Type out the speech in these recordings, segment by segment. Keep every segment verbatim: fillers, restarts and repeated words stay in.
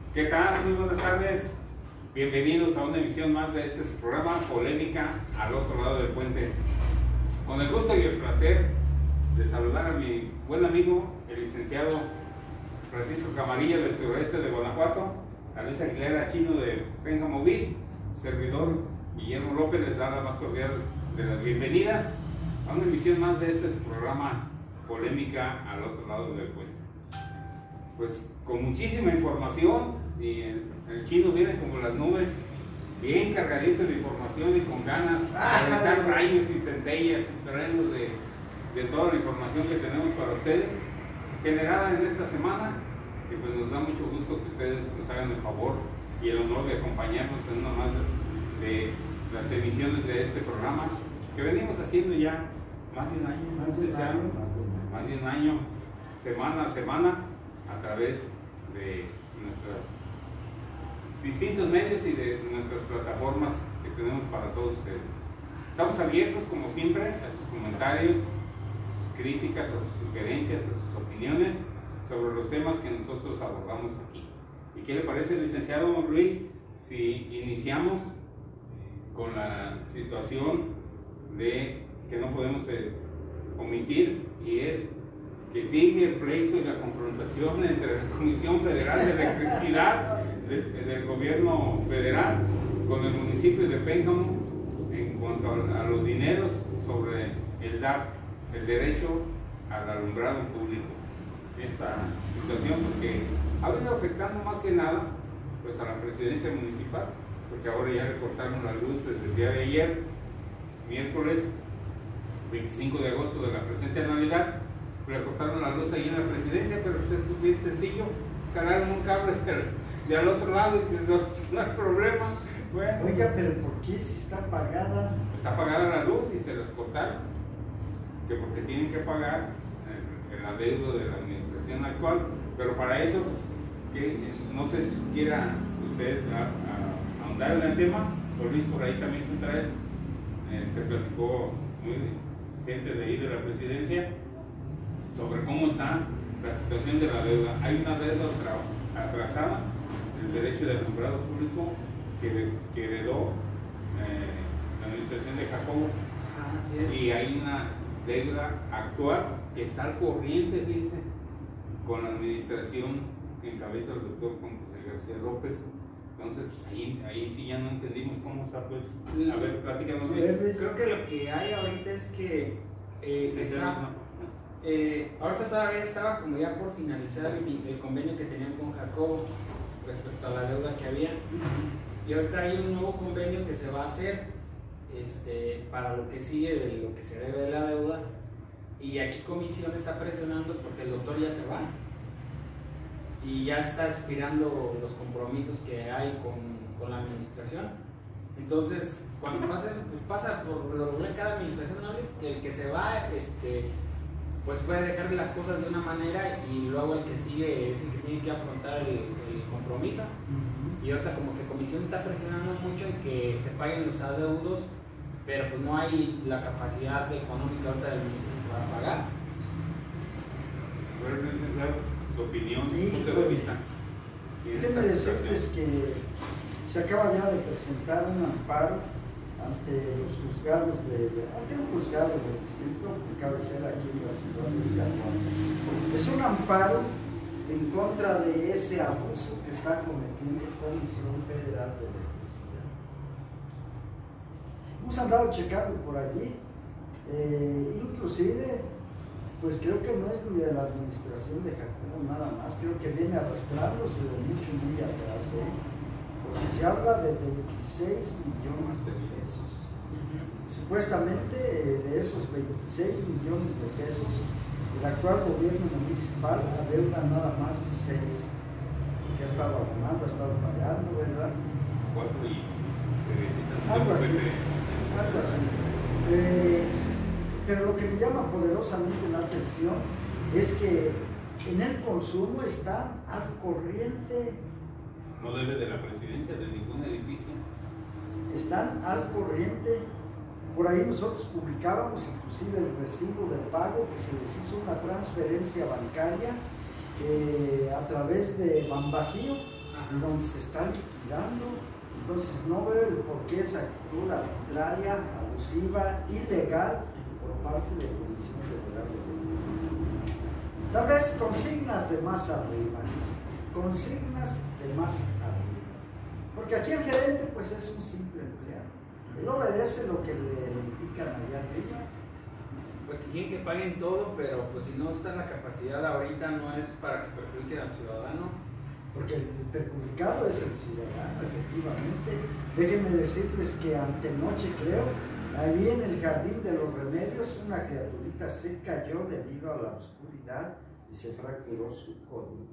¿Qué tal? Muy buenas tardes. Bienvenidos a una emisión más de este programa Polémica al otro lado del puente. Con el gusto y el placer de saludar a mi buen amigo, el licenciado Francisco Camarilla del sureste de Guanajuato, a Luis Aguilera Chino de Pénjamo Bis, servidor Guillermo López les da la más cordial de las bienvenidas a una emisión más de este programa Polémica al otro lado del puente. Pues con muchísima información, y el, el Chino viene como las nubes, bien cargadito de información y con ganas de aventar rayos y centellas y terrenos de, de toda la información que tenemos para ustedes, generada en esta semana, que pues nos da mucho gusto que ustedes nos hagan el favor y el honor de acompañarnos en una más de, de las emisiones de este programa, que venimos haciendo ya más de un año, más de un año, más de un año, semana a semana, a través de nuestros distintos medios y de nuestras plataformas que tenemos para todos ustedes. Estamos abiertos, como siempre, a sus comentarios, a sus críticas, a sus sugerencias, a sus opiniones sobre los temas que nosotros abordamos aquí. ¿Y qué le parece, licenciado Luis, si iniciamos con la situación de que no podemos eh, omitir, y es que sigue el pleito y la confrontación entre la Comisión Federal de Electricidad de, del gobierno federal con el municipio de Pénjamo en cuanto a, a los dineros sobre el D A P, el derecho al alumbrado público? Esta situación pues que ha venido afectando más que nada pues a la presidencia municipal, porque ahora ya le cortaron la luz desde el día de ayer, miércoles veinticinco de agosto de la presente anualidad. Le cortaron la luz ahí en la presidencia, pero pues es bien sencillo, jalaron un cable de al otro lado y se solucionó el problema. Bueno, oiga, pero ¿por qué si está apagada? Está apagada la luz y se las cortaron, que porque tienen que pagar el, el adeudo de la administración actual, pero para eso, pues, que, no sé si quiera usted a, a, ahondar en el tema, o Luis, por ahí también tú traes, eh, te platicó muy gente de ahí de la presidencia, sobre cómo está la situación de la deuda. Hay una deuda atrasada, el derecho de alumbrado público que, que heredó eh, la administración de Jacobo, Ah, sí. y hay una deuda actual que está al corriente, dice, con la administración que encabeza el doctor Juan José García López. Entonces, pues ahí, ahí sí ya no entendimos cómo está, pues. A ver, platícanos. Creo que lo que hay ahorita es que eh, Sí, está, sí, no. Eh, ahorita todavía estaba como ya por finalizar el, el convenio que tenían con Jacobo respecto a la deuda que había, y ahorita hay un nuevo convenio que se va a hacer este, para lo que sigue de lo que se debe de la deuda, y aquí Comisión está presionando porque el doctor ya se va y ya está expirando los compromisos que hay con, con la administración. Entonces cuando pasa eso, pues pasa por lo regular cada administración, ¿no? Que el que se va este, pues puede dejar las cosas de una manera y luego el que sigue es el que tiene que afrontar el, el compromiso. Uh-huh. Y ahorita como que Comisión está presionando mucho en que se paguen los adeudos, pero pues no hay la capacidad económica ahorita del municipio para pagar. Bueno, licenciado, tu opinión, tu Sí, punto de vista. Déjenme decirles que se acaba ya de presentar un amparo ante los juzgados de, ante un juzgado del distrito que cabecera aquí en la ciudad de Villanueva. Es un amparo en contra de ese abuso que está cometiendo la Comisión Federal de Electricidad. Hemos andado checando por allí, eh, inclusive, pues creo que no es ni de la administración de Jacobo nada más, creo que viene arrastrándose de mucho muy atrás, ¿eh? Porque se habla de veintiséis millones de pesos. Supuestamente eh, de esos veintiséis millones de pesos, el actual gobierno municipal adeuda nada más seis, que ha estado abonando, ha estado pagando, ¿verdad? Cuatro y algo así, algo así. Eh, pero lo que me llama poderosamente la atención es que en el consumo está al corriente. No debe de la presidencia de ningún edificio. Están al corriente. Por ahí nosotros publicábamos inclusive el recibo del pago que se les hizo una transferencia bancaria eh, a través de Bambajío. Ajá. y donde se está liquidando. Entonces no veo el por qué esa actitud arbitraria, abusiva, ilegal por parte de la Comisión Federal de Electricidad. Tal vez consignas de más arriba, consignas de más arriba. Porque aquí el gerente pues es un simple empleado. Él obedece lo que le, le indican allá arriba. Pues que quieren que paguen todo, pero pues si no está en la capacidad ahorita no es para que perjudiquen al ciudadano. Porque el perjudicado es el ciudadano, efectivamente. Déjenme decirles que antenoche, creo, allí en el Jardín de los Remedios, una criaturita se cayó debido a la oscuridad y se fracturó su codo.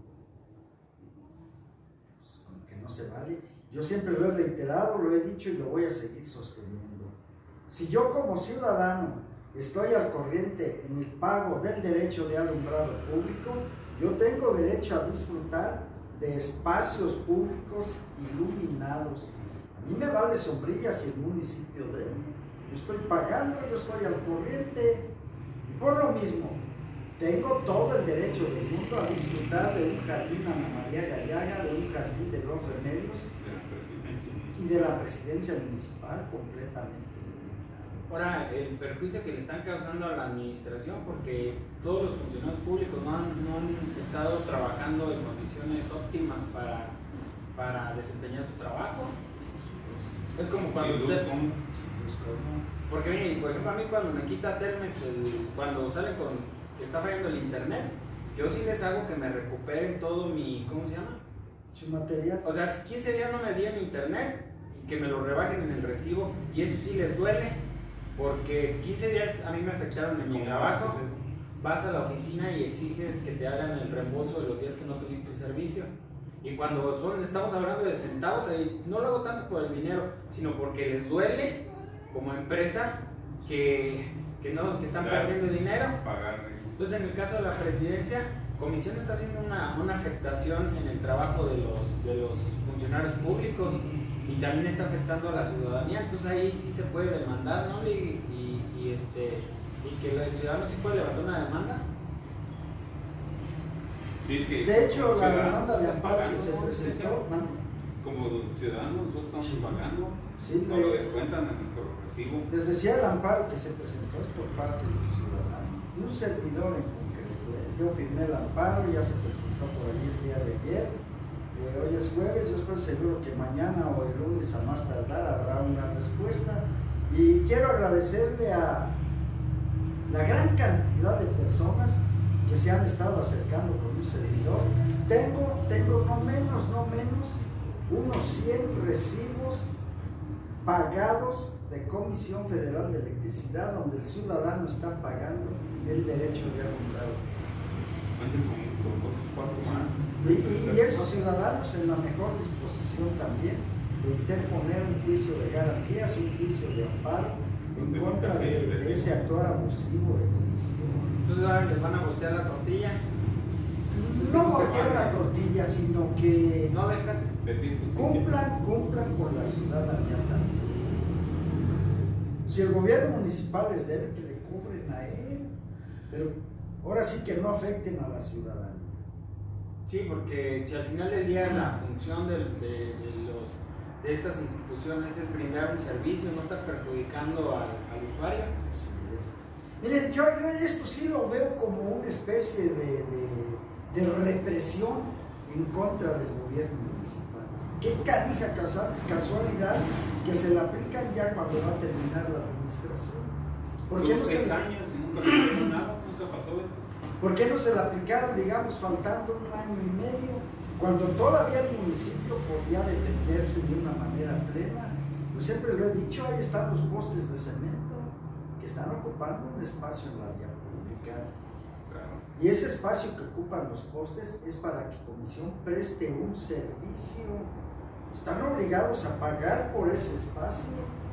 Pues, como que no se vale. Yo siempre lo he reiterado, lo he dicho y lo voy a seguir sosteniendo. Si yo como ciudadano estoy al corriente en el pago del derecho de alumbrado público, yo tengo derecho a disfrutar de espacios públicos iluminados. A mí me vale sombrilla si el municipio debe. Yo estoy pagando, yo estoy al corriente. Y por lo mismo, tengo todo el derecho del mundo a disfrutar de un jardín Ana María Gallaga, de un jardín de los Remedios y de la presidencia municipal completamente. Ahora, el perjuicio que le están causando a la administración, porque todos los funcionarios públicos no han, no han estado trabajando en condiciones óptimas para, para desempeñar su trabajo. Es como cuando... Sí, te, porque, mire, por ejemplo, a mí cuando me quita Telmex, el, cuando sale con que está fallando el internet, yo sí les hago que me recuperen todo mi... ¿Cómo se llama? Su material. O sea, si quince días no me dieron internet, que me lo rebajen en el recibo, y eso sí les duele. Porque quince días a mí me afectaron en mi trabajo, vas a la oficina y exiges que te hagan el reembolso de los días que no tuviste el servicio. Y cuando son, estamos hablando de centavos, ahí no lo hago tanto por el dinero, sino porque les duele como empresa que, que, no, que están claro, perdiendo dinero. Pagar. Entonces, en el caso de la presidencia, Comisión está haciendo una, una afectación en el trabajo de los, de los funcionarios públicos. Y también está afectando a la ciudadanía, entonces ahí sí se puede demandar, ¿no? Y, y, y este, y que el ciudadano sí puede levantar una demanda. Sí, es que de hecho, la demanda de estás amparo pagando, que se ¿no? presentó, ¿no? Como ciudadanos nosotros estamos Sí. pagando, Sí, no le- lo descuentan en nuestro recibo. Les decía, el amparo que se presentó es por parte de un ciudadano, de un servidor en concreto. ¿eh? Yo firmé el amparo, ya se presentó por ahí el día de ayer. Eh, hoy es jueves, yo estoy seguro que mañana o el lunes a más tardar habrá una respuesta. Y quiero agradecerle a la gran cantidad de personas que se han estado acercando con un servidor. Tengo, tengo no menos, no menos, unos cien recibos pagados de Comisión Federal de Electricidad, donde el ciudadano está pagando el derecho de alumbrado. Cuenten con, con otros cuatro más. Y, y, y esos ciudadanos en la mejor disposición también de interponer un juicio de garantías, un juicio de amparo en contra de, de ese actuar abusivo de comisión. Entonces ahora les van a voltear la tortilla. No voltear la tortilla, sino que No dejan. cumplan, cumplan con la ciudadanía también. Si el gobierno municipal les debe, que le cobren a él, pero ahora sí que no afecten a la ciudadanía. Sí, porque si al final del día la función del- de, de, los, de estas instituciones es brindar un servicio, no estar perjudicando al, al usuario. Así es. Miren, yo, yo esto sí lo veo como una especie de, de, de represión en contra del gobierno municipal. Qué canija casa- casualidad que se la aplican ya cuando va a terminar la administración. ¿Por qué no se seis la- años y nunca le hicieron nada, nunca pasó esto. ¿Por qué no se la aplicaron, digamos, faltando un año y medio, cuando todavía el municipio podía defenderse de una manera plena? Yo siempre lo he dicho, ahí están los postes de cemento que están ocupando un espacio en la vía pública. Claro. Y ese espacio que ocupan los postes es para que Comisión preste un servicio. Están obligados a pagar por ese espacio.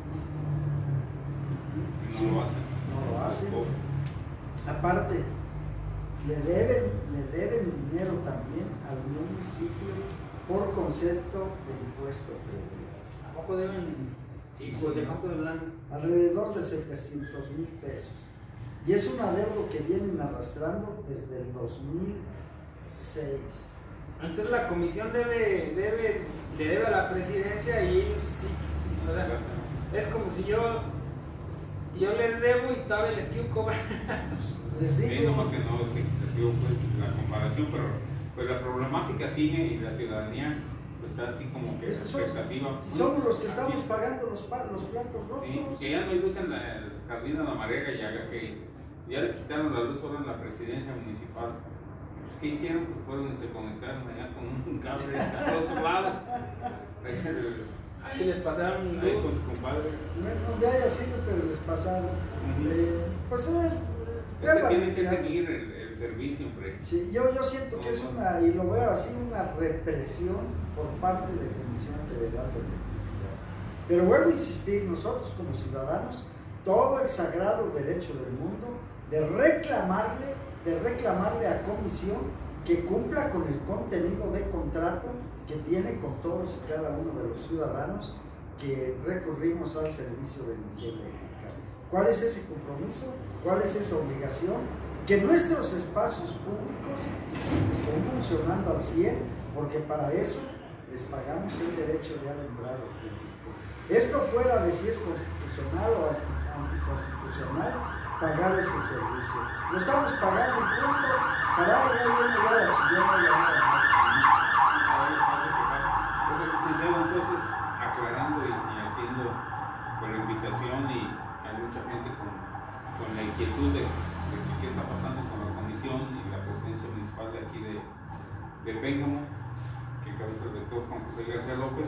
No lo hacen. No lo hacen. Pobre. Aparte, le deben, le deben dinero también al municipio por concepto de impuesto predial. ¿A poco deben? Sí, Sí, pues, ¿de sí. cuánto deben? Alrededor de setecientos mil pesos. Y es un adeudo que vienen arrastrando desde el dos mil seis. Entonces la comisión debe, debe, le debe a la presidencia y ellos sí, o sea, es como si yo, yo les debo y todavía les quiero cobrar. Les digo. Sí, no más que no es equitativo pues, la comparación, pero pues la problemática sigue y la ciudadanía pues, está así como que Esos son- expectativa. Somos los que estamos pagando los, pa- los platos rotos. Sí, que ya no hay luz en la, el jardín de la Marega y haga que ya les quitaron la luz ahora en la presidencia municipal. Pues, ¿qué hicieron? Pues fueron y se conectaron allá con un cable al otro lado. Ahí les pasaron Ahí luz. con su compadre. No, donde haya sido, pero les pasaron. Ujú. Eh, pues es. Es que tienen que seguir el, el servicio, hombre. Sí, yo, yo siento que es una, y lo veo así, una represión por parte de la Comisión Federal de Electricidad. Pero vuelvo a insistir, nosotros como ciudadanos, todo el sagrado derecho del mundo de reclamarle, de reclamarle a Comisión que cumpla con el contenido de contrato que tiene con todos y cada uno de los ciudadanos que recurrimos al servicio de energía eléctrica. ¿Cuál es ese compromiso? ¿Cuál es esa obligación? Que nuestros espacios públicos estén funcionando al cien, porque para eso les pagamos el derecho de alumbrado público. Esto fuera de si es constitucional o anticonstitucional, pagar ese servicio. Lo estamos pagando y punto. Caray, ahí viene ya la chillona y ya nada más. ¿Sabes? Pasa que pasa. Porque, licenciado, entonces, aclarando y, y haciendo por la invitación, y hay mucha gente con, con la inquietud de, de que qué está pasando con la comisión y la presidencia municipal de aquí de, de Pénjamo, que cabeza el doctor Juan José García López.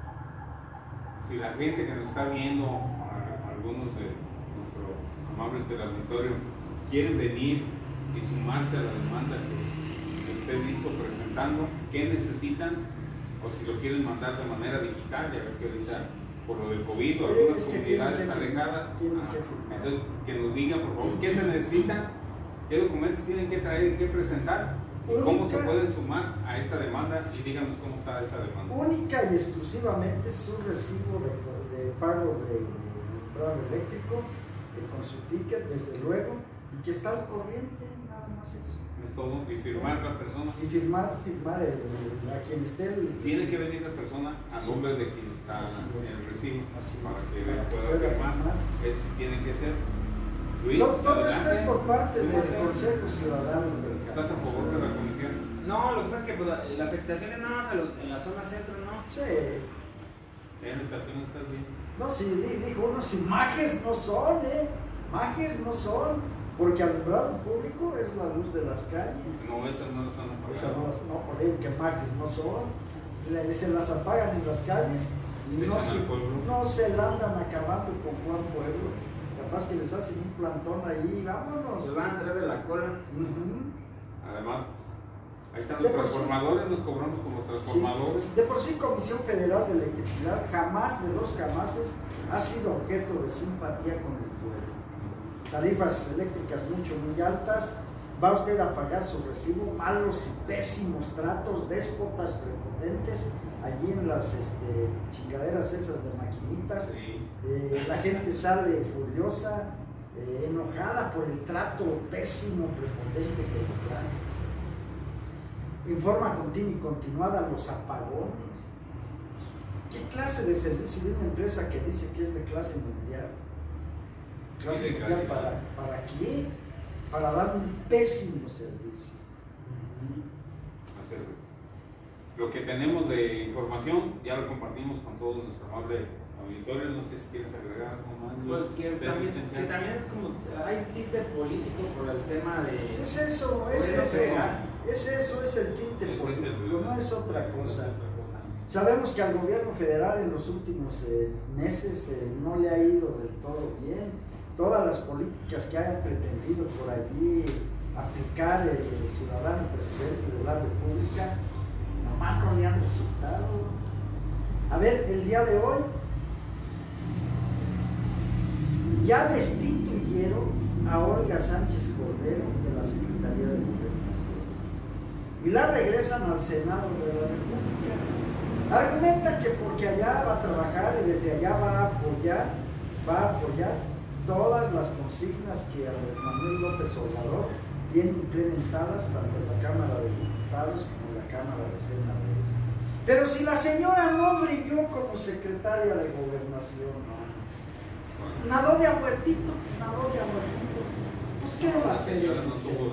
Si la gente que nos está viendo, a, algunos de nuestro amable teleauditorio, quieren venir y sumarse a la demanda que usted hizo presentando, ¿qué necesitan? O si lo quieren mandar de manera digital, ya ve que ahorita por lo del COVID o algunas Es que comunidades tienen que- alejadas. tienen Ah, que firmar. entonces, que nos digan, por favor, qué se necesitan, qué documentos tienen que traer y qué presentar, y cómo se Única- pueden sumar a esta demanda, y díganos cómo está esa demanda. Única y exclusivamente su recibo de, de pago de, de alumbrado eléctrico, eh, con su ticket, desde luego, y que está al corriente, nada más eso. Es todo, y firmar la persona. Y firmar, firmar el, el- a quien esté el. Tiene que venir la persona a Sí. nombre de quien está Así en es. el recibo, Así para es, que para él que pueda pueda firmar. firmar. Eso tiene que ser. Luis, Todo, todo esto adelante. es por parte del Fíjate. Consejo Ciudadano del ¿Estás a favor de la comisión? No, lo que pasa es que pues, la, la afectación es nada más a los, en la zona centro, ¿no? Sí. En la estación estás bien. No, si di- dijo uno, si majes no son, ¿eh? Majes no son, porque alumbrado público es la luz de las calles. No, esas no las han Esa no, apagado. las- no, por ahí que majes no son, le- se las apagan en las calles y Se no echan se, al pueblo. no se la andan acabando con Juan Pueblo. Capaz que les hacen un plantón ahí, vámonos. Los van a traer de la cola. Ujú. Además, ahí están De los por sí. transformadores, nos cobramos con los transformadores. Sí. De por sí, Comisión Federal de Electricidad jamás de los jamases ha sido objeto de simpatía con el pueblo. Tarifas eléctricas mucho, muy altas, va usted a pagar su recibo, malos y pésimos tratos, déspotas prepotentes, allí en las este, chingaderas esas de maquinitas. Sí. Eh, la gente sale furiosa, eh, enojada por el trato pésimo, prepotente que les dan. En forma continua y continuada, los apagones. ¿Qué clase de servicio de una empresa que dice que es de clase mundial? ¿Clase Y de mundial calidad. para, para qué? Para dar un pésimo servicio. Hacer lo que tenemos de información, ya lo compartimos con todo nuestro amable auditorio. No sé si quieres agregar algo más. Pues Luis, que usted, también, licenciado. que también es como, hay un tinte político por el tema de... Es eso, es Gobierno eso. federal. Es eso, es el tinte Ese es el- político, no es otra no es cosa. otra cosa. Sabemos que al gobierno federal en los últimos eh, meses eh, no le ha ido del todo bien. Todas las políticas que haya pretendido por allí aplicar el, el ciudadano presidente de la República, nomás no le han resultado. A ver, el día de hoy ya destituyeron a Olga Sánchez Cordero de la Secretaría de Gobernación y la regresan al Senado de la República. Argumenta que porque allá va a trabajar y desde allá va a apoyar, va a apoyar todas las consignas que Andrés Manuel López Obrador tiene implementadas tanto en la Cámara de Diputados como en la Cámara de Senadores. Pero si la señora no brilló como secretaria de Gobernación, ¿no? Nadó de abueltito, nadó de abueltito. Pues qué va a hacer. señora no tuvo.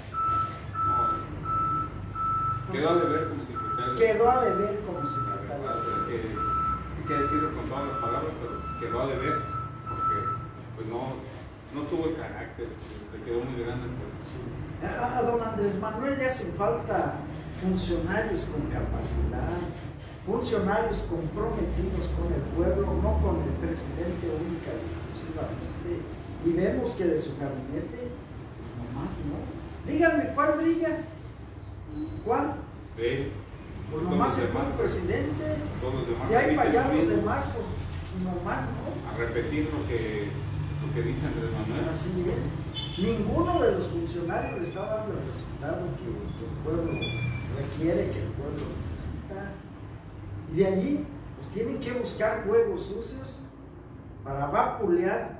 No. Quedó a deber como secretaria. Quedó a deber como secretaria. Hay que, hay que decirlo con todas las palabras, pero quedó a deber porque pues no, no tuvo el carácter, le quedó muy grande el puesto. Sí. A, a don Andrés Manuel le hacen falta funcionarios con capacidad, funcionarios comprometidos con el pueblo, no con el presidente única y exclusivamente. Y vemos que de su gabinete, pues nomás no. Díganme, ¿cuál brilla? ¿Cuál? De Pues nomás el buen presidente. Todos los demás. Y ahí para allá los mismo, demás, pues nomás no. a repetir lo que, lo que dice Andrés Manuel. Así es. Ninguno de los funcionarios le está dando el resultado que, que el pueblo requiere, que el pueblo necesita. Y de allí, pues tienen que buscar juegos sucios para vapulear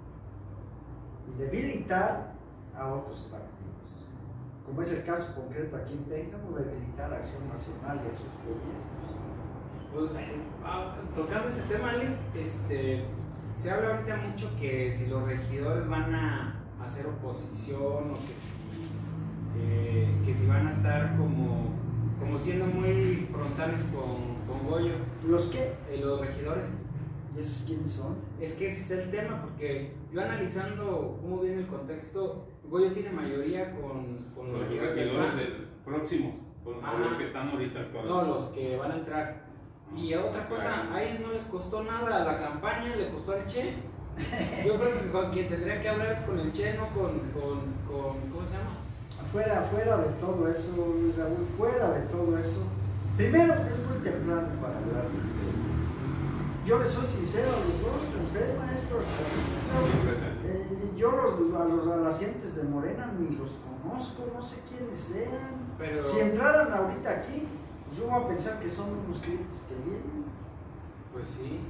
y debilitar a otros partidos. Como es el caso concreto aquí en Pénjamo, debilitar a Acción Nacional y a sus gobiernos. Pues, eh, ah, tocando ese tema, Ale, este, se habla ahorita mucho que si los regidores van a hacer oposición o que si, eh, que si van a estar como, como siendo muy frontales con, con Goyo. ¿Los qué? Eh, los regidores. ¿Y esos quiénes son? Es que ese es el tema, porque yo analizando cómo viene el contexto, Goyo tiene mayoría con, con Los los regidores del regidores P A N. del próximo, con Ajá. los que están ahorita actuales. No, los que van a entrar. Y otra cosa, a ellos no les costó nada la campaña, le costó al Che. Yo creo que con quien tendría que hablar es con el Che, no con, con, con ¿cómo se llama? Fuera, fuera de todo eso, Luis Raúl, fuera de todo eso. Primero, es muy temprano para hablar de fe. Yo les soy sincero a los dos, de fe, maestro. Eh, yo los, a, los, a las gentes de Morena ni los conozco, no sé quiénes sean. Pero... Si entraran ahorita aquí, pues yo voy a pensar que son unos clientes que vienen. Pues sí.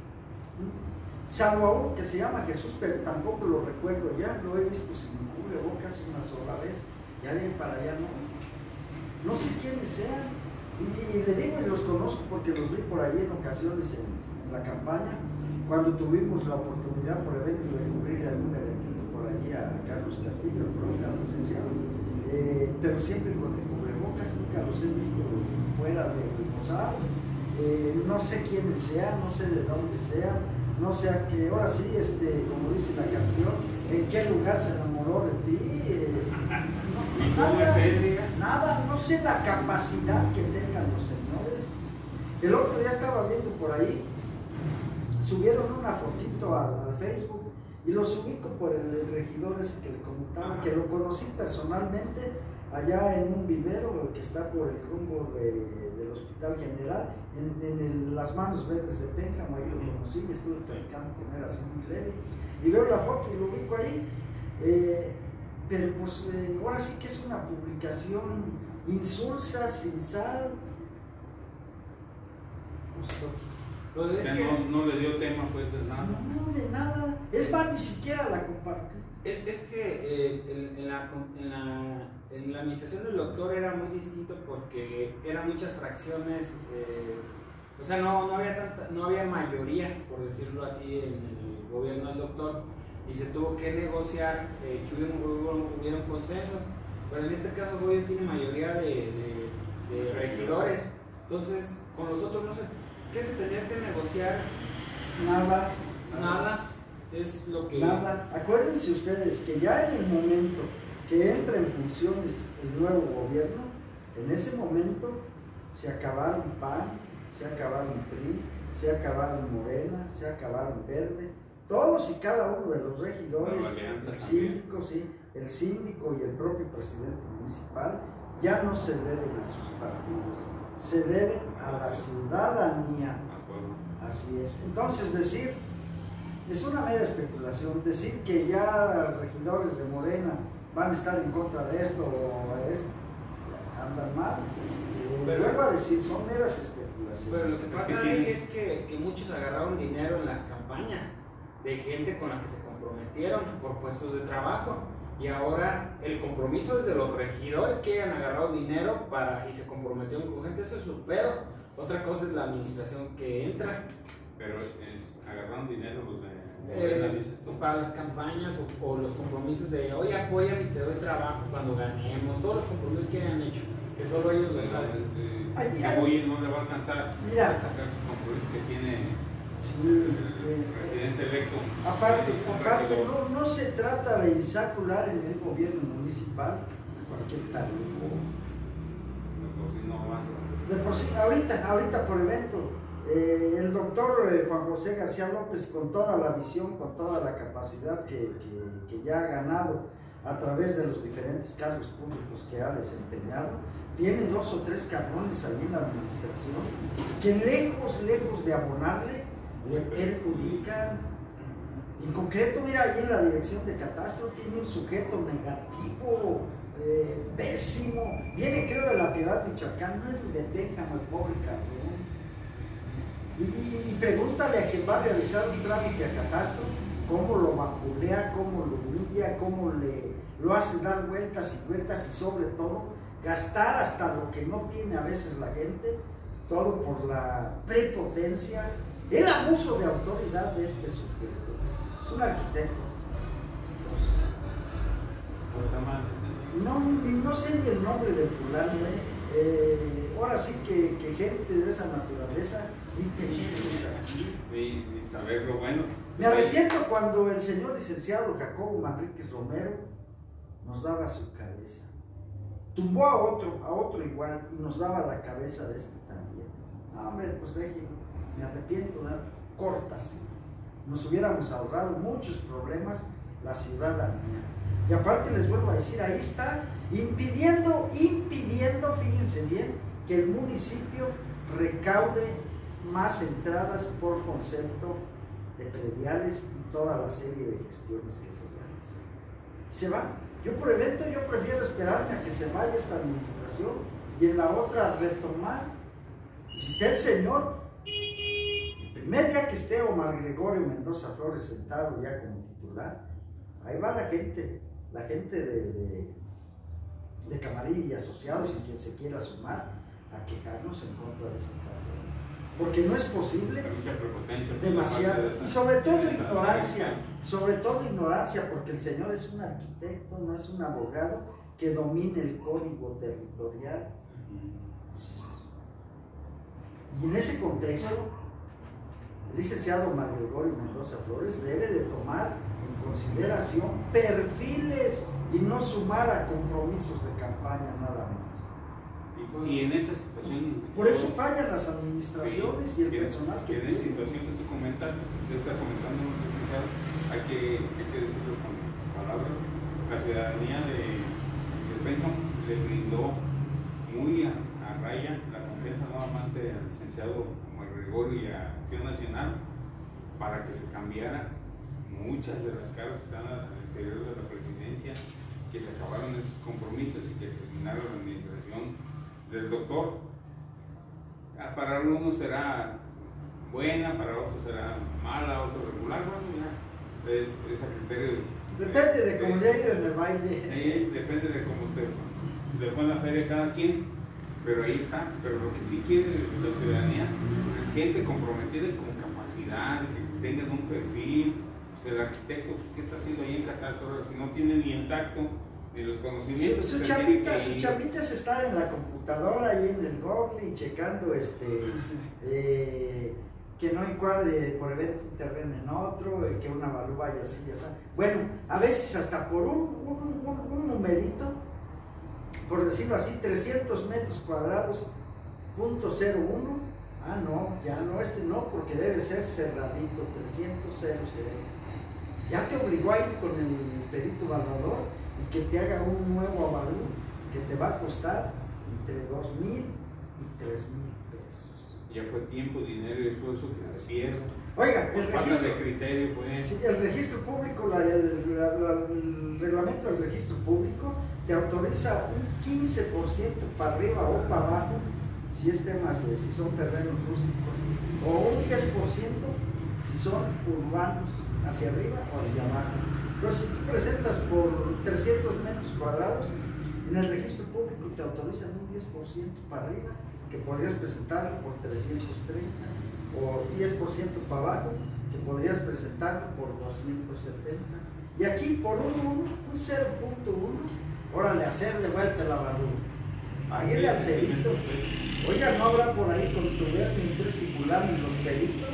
Salvo a uno que se llama Jesús, pero tampoco lo recuerdo ya, lo he visto sin cubrebocas una sola vez, ya de ahí para allá no. No sé quiénes sean, y, y le digo, y los conozco porque los vi por ahí en ocasiones en, en la campaña, cuando tuvimos la oportunidad por evento de cubrir algún eventito por allí a Carlos Castillo, el propio licenciado, eh, pero siempre con el cubrebocas, nunca los he visto fuera de posar, eh, no sé quiénes sean, no sé de dónde sean. No sé a qué, ahora sí, este, como dice la canción, ¿en qué lugar se enamoró de ti? Eh, no, nada, nada, no sé la capacidad que tengan los señores. El otro día estaba viendo por ahí, subieron una fotito al, al Facebook y los ubico por el, el regidor ese que le comentaba, que lo conocí personalmente allá en un vivero que está por el rumbo de, del Hospital General, en, en el, las Manos Verdes de Pénjamo, ahí lo conocí y estuve platicando con él así muy leve, y veo la foto y lo ubico ahí, eh, pero pues eh, ahora sí que es una publicación insulsa, sin sal, pues, lo, o sea, que, no, no le dio tema pues de nada. No, de nada, es más, ni siquiera la compartí. Es, es que eh, en, en, la, en, la, en la administración del doctor era muy distinto porque eran muchas fracciones, eh, o sea, no, no, había tanta, no había mayoría, por decirlo así, en el gobierno del doctor, y se tuvo que negociar eh, que hubiera un, hubiera un consenso, pero en este caso Goyo tiene mayoría de, de, de regidores, entonces con los otros no sé, ¿qué se tenía que negociar? Nada. Nada. Es lo que... Nada. Acuérdense ustedes que ya en el momento que entra en funciones el nuevo gobierno, en ese momento se acabaron P A N, se acabaron P R I, se acabaron Morena, se acabaron Verde, todos y cada uno de los regidores, el síndico, sí, el síndico y el propio presidente municipal ya no se deben a sus partidos, se deben a la ciudadanía. Así es. Entonces decir, es una mera especulación, decir que ya regidores de Morena van a estar en contra de esto o de esto, andan mal. Eh, pero vuelvo a decir, son meras especulaciones. Pero lo que pasa es que, es que, que muchos agarraron dinero en las campañas de gente con la que se comprometieron por puestos de trabajo. Y ahora el compromiso es de los regidores que hayan agarrado dinero para, y se comprometieron con gente, ese es su pedo. Otra cosa es la administración que entra. Pero es, es, agarraron dinero los de Eh, pues para las campañas o, o los compromisos de oye, apóyame y te doy trabajo cuando ganemos, todos los compromisos que hayan hecho, que solo ellos lo saben. Si Oye no le va a alcanzar mira, a sacar los compromisos que tiene sí, el eh, presidente electo. Aparte, aparte no, no se trata de insacular en el gobierno municipal cualquier talugo. De por sí no avanza. De por sí, ahorita, ahorita por evento. Eh, el doctor eh, Juan José García López, con toda la visión, con toda la capacidad que, que, que ya ha ganado a través de los diferentes cargos públicos que ha desempeñado, tiene dos o tres cabrones ahí en la administración que lejos, lejos de abonarle, le perjudican. En concreto, mira, ahí en la dirección de catastro tiene un sujeto negativo, eh, pésimo, viene creo de la Piedad, Michoacán, no es de Pénjamo, el pobre cabrón. Y, y, y pregúntale a quien va a realizar un trámite a catastro, cómo lo vapulea, cómo lo humilla, cómo le, lo hace dar vueltas y vueltas y sobre todo gastar hasta lo que no tiene a veces la gente, todo por la prepotencia, el abuso de autoridad de este sujeto. Es un arquitecto. Pues, no, no sé ni el nombre del fulano, ¿eh? Eh, ahora sí que, que gente de esa naturaleza ni tenemos aquí. Ni, ni saberlo bueno. Me arrepiento cuando el señor licenciado Jacobo Manríquez Romero nos daba su cabeza. Tumbó a otro, a otro igual, y nos daba la cabeza de este también. No, hombre, pues déjeme, me arrepiento de dar cortas. Nos hubiéramos ahorrado muchos problemas la ciudadanía. Y aparte les vuelvo a decir, ahí está, impidiendo, impidiendo, fíjense bien, que el municipio recaude más entradas por concepto de prediales y toda la serie de gestiones que se realizan. Se va. Yo por evento, yo prefiero esperarme a que se vaya esta administración y en la otra retomar. Si está el señor, el primer día que esté Omar Gregorio Mendoza Flores sentado ya como titular, ahí va la gente, la gente de, de, de Camarillo y asociados y quien se quiera sumar a quejarnos en contra de ese cabrón. Porque no es posible, demasiado, y sobre todo ignorancia, sobre todo ignorancia, porque el señor es un arquitecto, no es un abogado que domine el código territorial. Y en ese contexto, el licenciado Mario Gregorio Mendoza Flores debe de tomar en consideración perfiles y no sumar a compromisos de campaña nada más. Y en esa situación... Por eso fallan las administraciones sí, y el que, personal que... En esa situación que tú comentas, que usted está comentando, licenciado, hay que, hay que decirlo con palabras, la ciudadanía de, de Pénjamo le brindó muy a, a raya la confianza nuevamente al licenciado Omar Gregorio y a Acción Nacional para que se cambiara muchas de las caras que están al interior de la presidencia, que se acabaron esos compromisos y que terminaron la administración del doctor. Para algunos será buena, para otros será mala, otros regular, bueno, ya es, es a criterio. Depende de, de cómo le ha ido en el baile. Eh, depende de cómo te, le fue en la feria cada quien, pero ahí está. Pero lo que sí quiere la ciudadanía es gente comprometida y con capacidad, que tengan un perfil. Pues el arquitecto, pues, ¿qué está haciendo ahí en catastro? Si no tiene ni el tacto ni los conocimientos. Su, su chambita, su chambita es estar en la computadora y en el Google y checando este eh, que no encuadre por evento un terreno en otro, eh, que una balú vaya así y así. Bueno, a veces hasta por un, un, un, un numerito, por decirlo así, trescientos metros cuadrados, punto cero uno. Ah, no, ya no, este no, porque debe ser cerradito, trescientos cero cero. Ya te obligó a ir con el perito evaluador y que te haga un nuevo avalú que te va a costar entre dos mil y tres mil pesos. Ya fue tiempo, dinero y esfuerzo que se pierde. Oiga, el registro, de criterio, pues. sí, el registro público, la, el, la, la, el reglamento del registro público te autoriza un quince por ciento para arriba o para abajo si es temas, si son terrenos rústicos, o un diez por ciento si son urbanos, hacia arriba o hacia abajo. Entonces, si tú presentas por trescientos metros cuadrados, en el registro público te autorizan un diez por ciento para arriba, que podrías presentarlo por trescientos treinta, o diez por ciento para abajo, que podrías presentarlo por doscientos setenta. Y aquí por un, un cero punto uno, órale, hacer de vuelta la valura. Páguele al perito. Oiga, ¿no habrá por ahí contubernio entre estipular los peritos?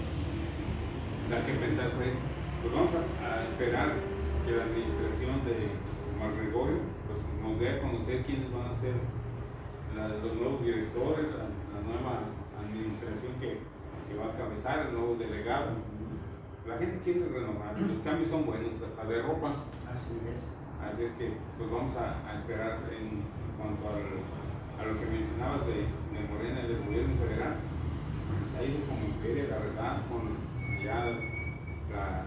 Da que pensar, pues, pues vamos a, a esperar que la administración de Omar Gregorio pues, nos dé a conocer quiénes van a ser la, los nuevos directores, la, la nueva administración que, que va a encabezar, el nuevo delegado. La gente quiere renovar, los cambios son buenos, hasta de ropa. Así es. Así es que pues vamos a, a esperar en cuanto al, a lo que mencionabas de, de Morena y del gobierno federal. Pues ha ido como en feria, la verdad, con ya la,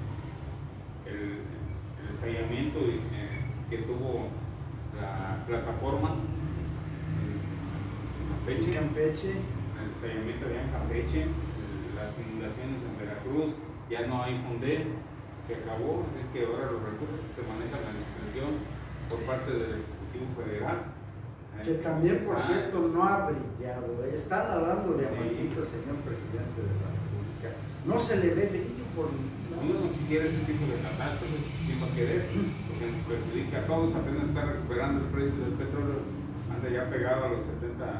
el, el estallamiento eh, que tuvo la plataforma en Campeche, Campeche. el estallamiento allá en Campeche, las inundaciones en Veracruz, ya no hay Fundel, se acabó, así es que ahora los recursos se manejan a la discreción por parte del Ejecutivo Federal. Que también, por cierto, no ha brillado. Está nadando de amarillito el señor presidente de la República. No se le ve brillo por ningún. Uno no quisiera ese tipo de catástrofes, ¿quién va a querer? Porque nos perjudica a todos, apenas está recuperando el precio del petróleo, anda ya pegado a los setenta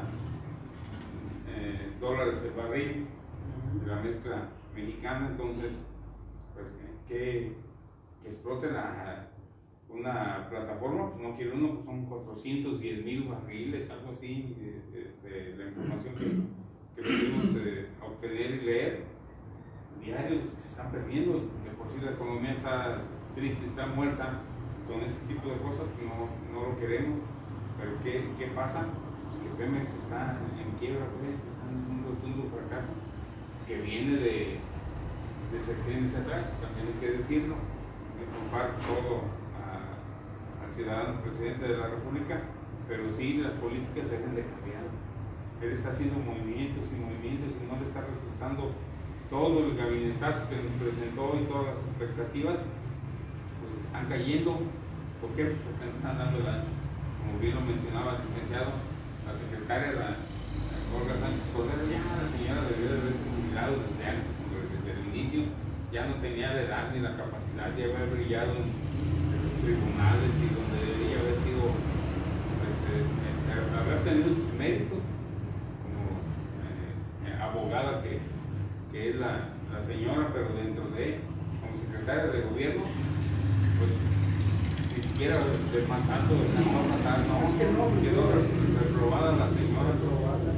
eh, dólares el barril de la mezcla mexicana, entonces, pues que, que explote la, una plataforma, pues no quiere uno, pues son cuatrocientos diez mil barriles, algo así, este, la información que, que pudimos eh, obtener y leer, diarios que se están perdiendo, de por sí la economía está triste, está muerta, con ese tipo de cosas, pues no, no lo queremos, pero ¿qué, qué pasa? Pues que Pemex está en quiebra, pues, está en un rotundo fracaso, que viene de, de sexenios atrás, también hay que decirlo, de culpar todo a, al ciudadano presidente de la República, pero sí las políticas deben de cambiar. Él está haciendo movimientos y movimientos y no le está resultando todo el gabinetazo que nos presentó y todas las expectativas, pues están cayendo. ¿Por qué? Porque no están dando el ancho. Como bien lo mencionaba el licenciado, la secretaria, la Olga Sánchez Cordero, ya la señora debió de haberse jubilado desde antes, desde el inicio, ya no tenía la edad ni la capacidad de haber brillado en, en los tribunales y donde ella había sido, pues, eh, este, haber tenido sus méritos como eh, abogada que, que es la, la señora, pero dentro de, como secretaria de gobierno, pues ni siquiera de panzazo no pasar, no, es que no, quedó reprobada la señora. Reprobada.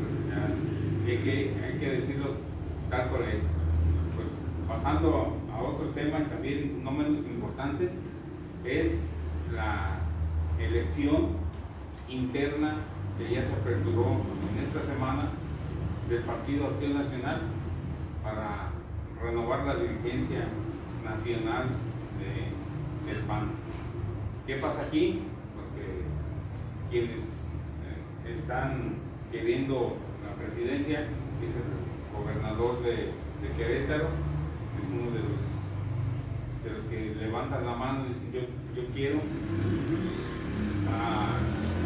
Hay que, hay que decirlo tal cual es. Pues pasando a otro tema y también no menos importante, es la elección interna que ya se aperturó en esta semana del Partido Acción Nacional para renovar la dirigencia nacional de, del P A N. ¿Qué pasa aquí? Pues que quienes eh, están queriendo la presidencia, es el gobernador de, de Querétaro, es uno de los, de los que levantan la mano y dicen yo, yo quiero. Está,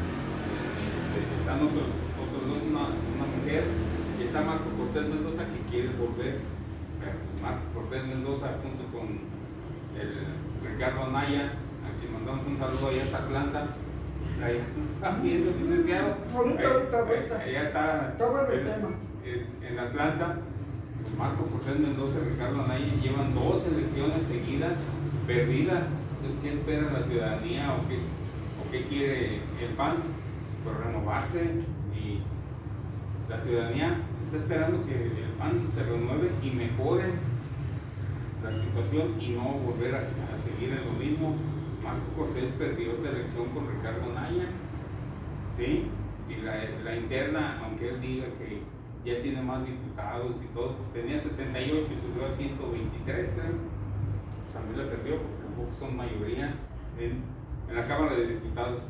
este, están otros, otros dos, una, una mujer, y está Marco Cortés Mendoza que quiere volver. Pero Marco Cortés Mendoza junto con el Ricardo Anaya, a quien mandamos un saludo allá hasta Atlanta. Ahí están viendo, licenciado. Ahorita, ahorita, ahorita. Allá está. Está bueno el en, tema. En, en Atlanta, pues Marco Cortés Mendoza y Ricardo Anaya llevan dos elecciones seguidas perdidas. Entonces, ¿qué espera la ciudadanía o qué, o qué quiere el P A N? Pues renovarse, y la ciudadanía está esperando que el P A N se renueve y mejore la situación y no volver a, a seguir en lo mismo. Marco Cortés perdió esta elección con Ricardo Anaya, ¿sí? Y la, la interna, aunque él diga que ya tiene más diputados y todo, pues tenía setenta y ocho y subió a ciento veintitrés, creo. Pues también la perdió porque tampoco son mayoría en, en la Cámara de Diputados,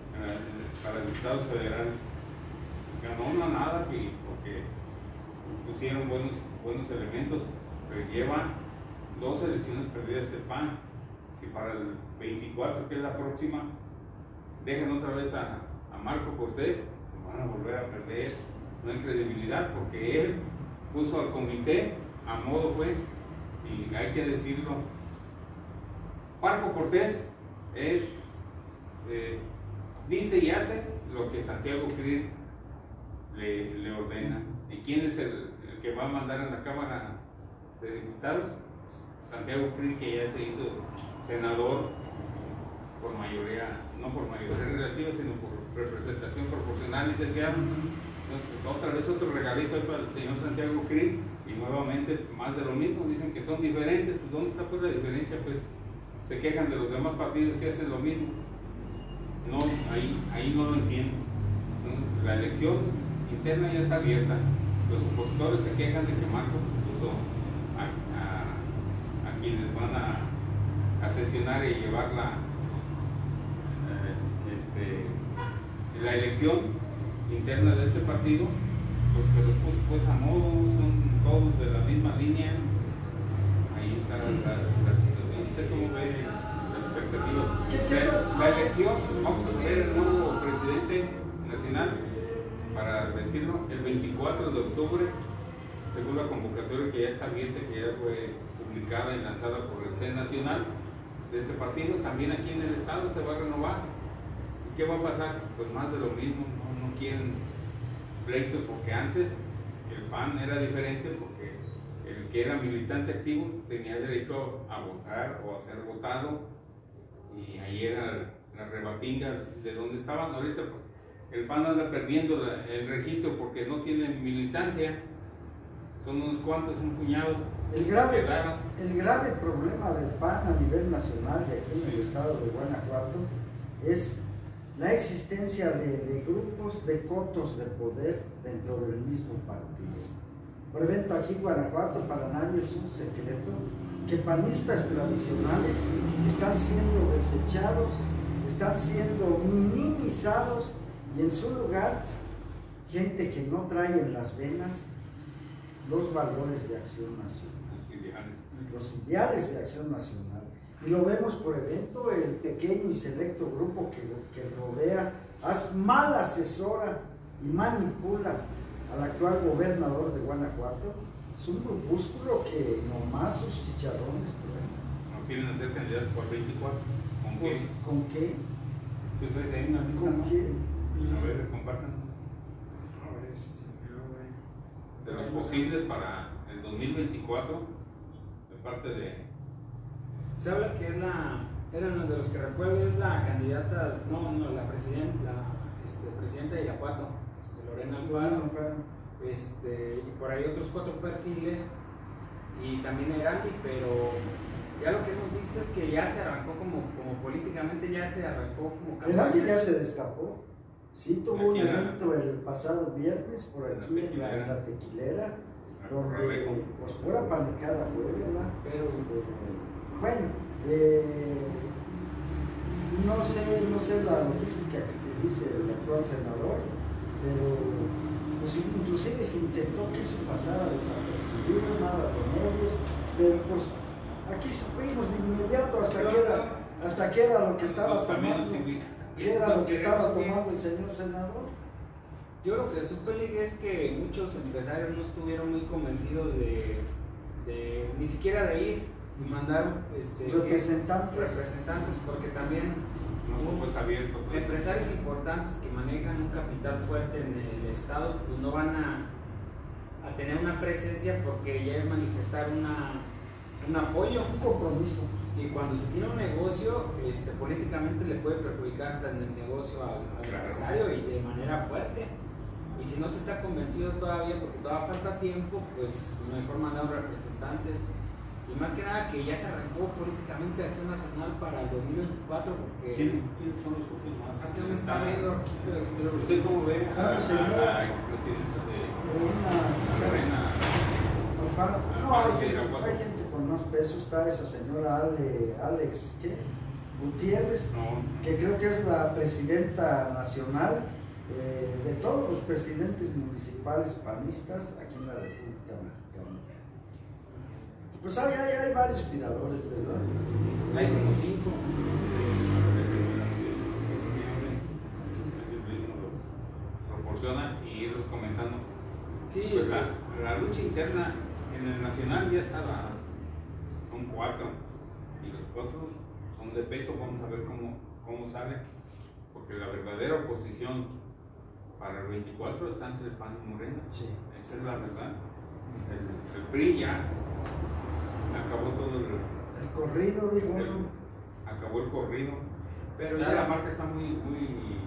la, para diputados federales. Ganó una nada porque pues, pusieron buenos, buenos elementos, pero lleva dos elecciones perdidas el P A N. Si para el veinticuatro, que es la próxima, dejan otra vez a, a Marco Cortés, van a volver a perder, no hay credibilidad, porque él puso al comité a modo pues, y hay que decirlo, Marco Cortés es, eh, dice y hace lo que Santiago Krill le, le ordena. ¿Y quién es el, el que va a mandar en la Cámara de Diputados? Santiago Krill, que ya se hizo senador por mayoría, no por mayoría relativa, sino por representación proporcional, licenciado. Entonces, pues, otra vez otro regalito para el señor Santiago Krill, y nuevamente más de lo mismo. Dicen que son diferentes, pues ¿dónde está pues la diferencia? Pues se quejan de los demás partidos y hacen lo mismo. No, ahí, ahí no lo entiendo. La elección interna ya está abierta. Los opositores se quejan de que Marco puso a, a, a quienes van a, a sesionar y llevar la, eh, este, la elección interna de este partido, pues que los puso pues a modo, son todos de la misma línea. Ahí está la, la situación. ¿Usted cómo ve las expectativas? La, la elección, vamos a tener el nuevo presidente nacional, para decirlo, el veinticuatro de octubre, según la convocatoria que ya está abierta, que ya fue publicada y lanzada por el C E N Nacional de este partido. También aquí en el estado se va a renovar. ¿Y qué va a pasar? Pues más de lo mismo. No, no quieren pleitos, porque antes el P A N era diferente, porque el que era militante activo tenía derecho a votar o a ser votado, y ahí era la rebatinga de donde estaban. Ahorita el P A N anda perdiendo el registro porque no tiene militancia, son unos cuantos, un puñado. El grave, el grave problema del P A N a nivel nacional y aquí en el estado de Guanajuato es la existencia de, de grupos de cotos de poder dentro del mismo partido. Por ejemplo, aquí en Guanajuato para nadie es un secreto que panistas tradicionales están siendo desechados, están siendo minimizados, y en su lugar gente que no trae en las venas los valores de Acción Nacional, los ideales, los ideales de Acción Nacional. Y lo vemos, por ejemplo, el pequeño y selecto grupo que, que rodea, as, mal asesora y manipula al actual gobernador de Guanajuato. Es un grupúsculo que nomás sus chicharrones traen. ¿No quieren hacer candidatos por veinticuatro? ¿Con pues, qué? ¿Con qué? Pues ves ahí una lista, ¿Con ¿no? qué? A ver, compartan. De los posibles para el dos mil veinticuatro, de parte de... Se habla que es la, eran de los que recuerdo, es la candidata, no, no, la presidenta, la este, presidenta de Irapuato, este, Lorena Alfaro, este, y por ahí otros cuatro perfiles, y también Erandi, pero ya lo que hemos visto es que ya se arrancó como, como políticamente, ya se arrancó como campaña. Erandi ya se destapó. Sí, tuvo un Aquí evento el pasado viernes por en la aquí en la, Tequilera. en la Tequilera, Ah, donde correcto. pues pura panicada fue, ¿verdad? Pero Pero, bueno, eh, no sé, no sé la logística que te dice el actual senador, pero pues inclusive se intentó que eso pasara desapercibido, nada de medios, pero pues aquí supimos de inmediato hasta que era, hasta que era lo que estaba Nosotros también tomando. nos invitan. ¿Qué era lo que estaba tomando el señor senador? yo lo que supe es que muchos empresarios no estuvieron muy convencidos de, de ni siquiera de ir y mandaron este, Representantes. representantes, porque también No fue pues abierto. Pues. empresarios importantes que manejan un capital fuerte en el estado pues no van a, a tener una presencia, porque ya es manifestar una, un apoyo. Un compromiso. Y cuando se tiene un negocio, este, políticamente le puede perjudicar hasta en el negocio al, al Claro. empresario, y de manera fuerte. Y si no se está convencido todavía, porque todavía falta tiempo, pues mejor mandar representantes. Y más que nada que ya se arrancó políticamente Acción Nacional para el dos mil veinticuatro, porque... ¿Quién, ¿Quiénes son los otros más? Es que me está abriendo aquí, pero... pero- ¿Usted cómo ve a, Ah, a señora. la expresidenta de Una, Lorena? Alfaro. No, Alfaro, hay sí, gente, Irapuato. hay gente con más peso. Está esa señora Ale, Alex ¿qué? Gutiérrez, No, que creo que es la presidenta nacional, eh, de todos los presidentes municipales panistas aquí en la República Mexicana. Pues hay, hay, hay varios tiradores, ¿verdad? Hay como cinco. Proporciona y irlos comentando. Sí, Pues la, la lucha interna en el nacional ya está, la, son cuatro, y los cuatro son de peso. Vamos a ver cómo, cómo sale, porque la verdadera oposición para el veinticuatro está entre el P A N y Morena. Sí. Esa es la verdad. El, el P R I ya acabó todo el, El corrido, dijo el- uno. acabó el corrido. pero Ya ya la marca está muy, muy,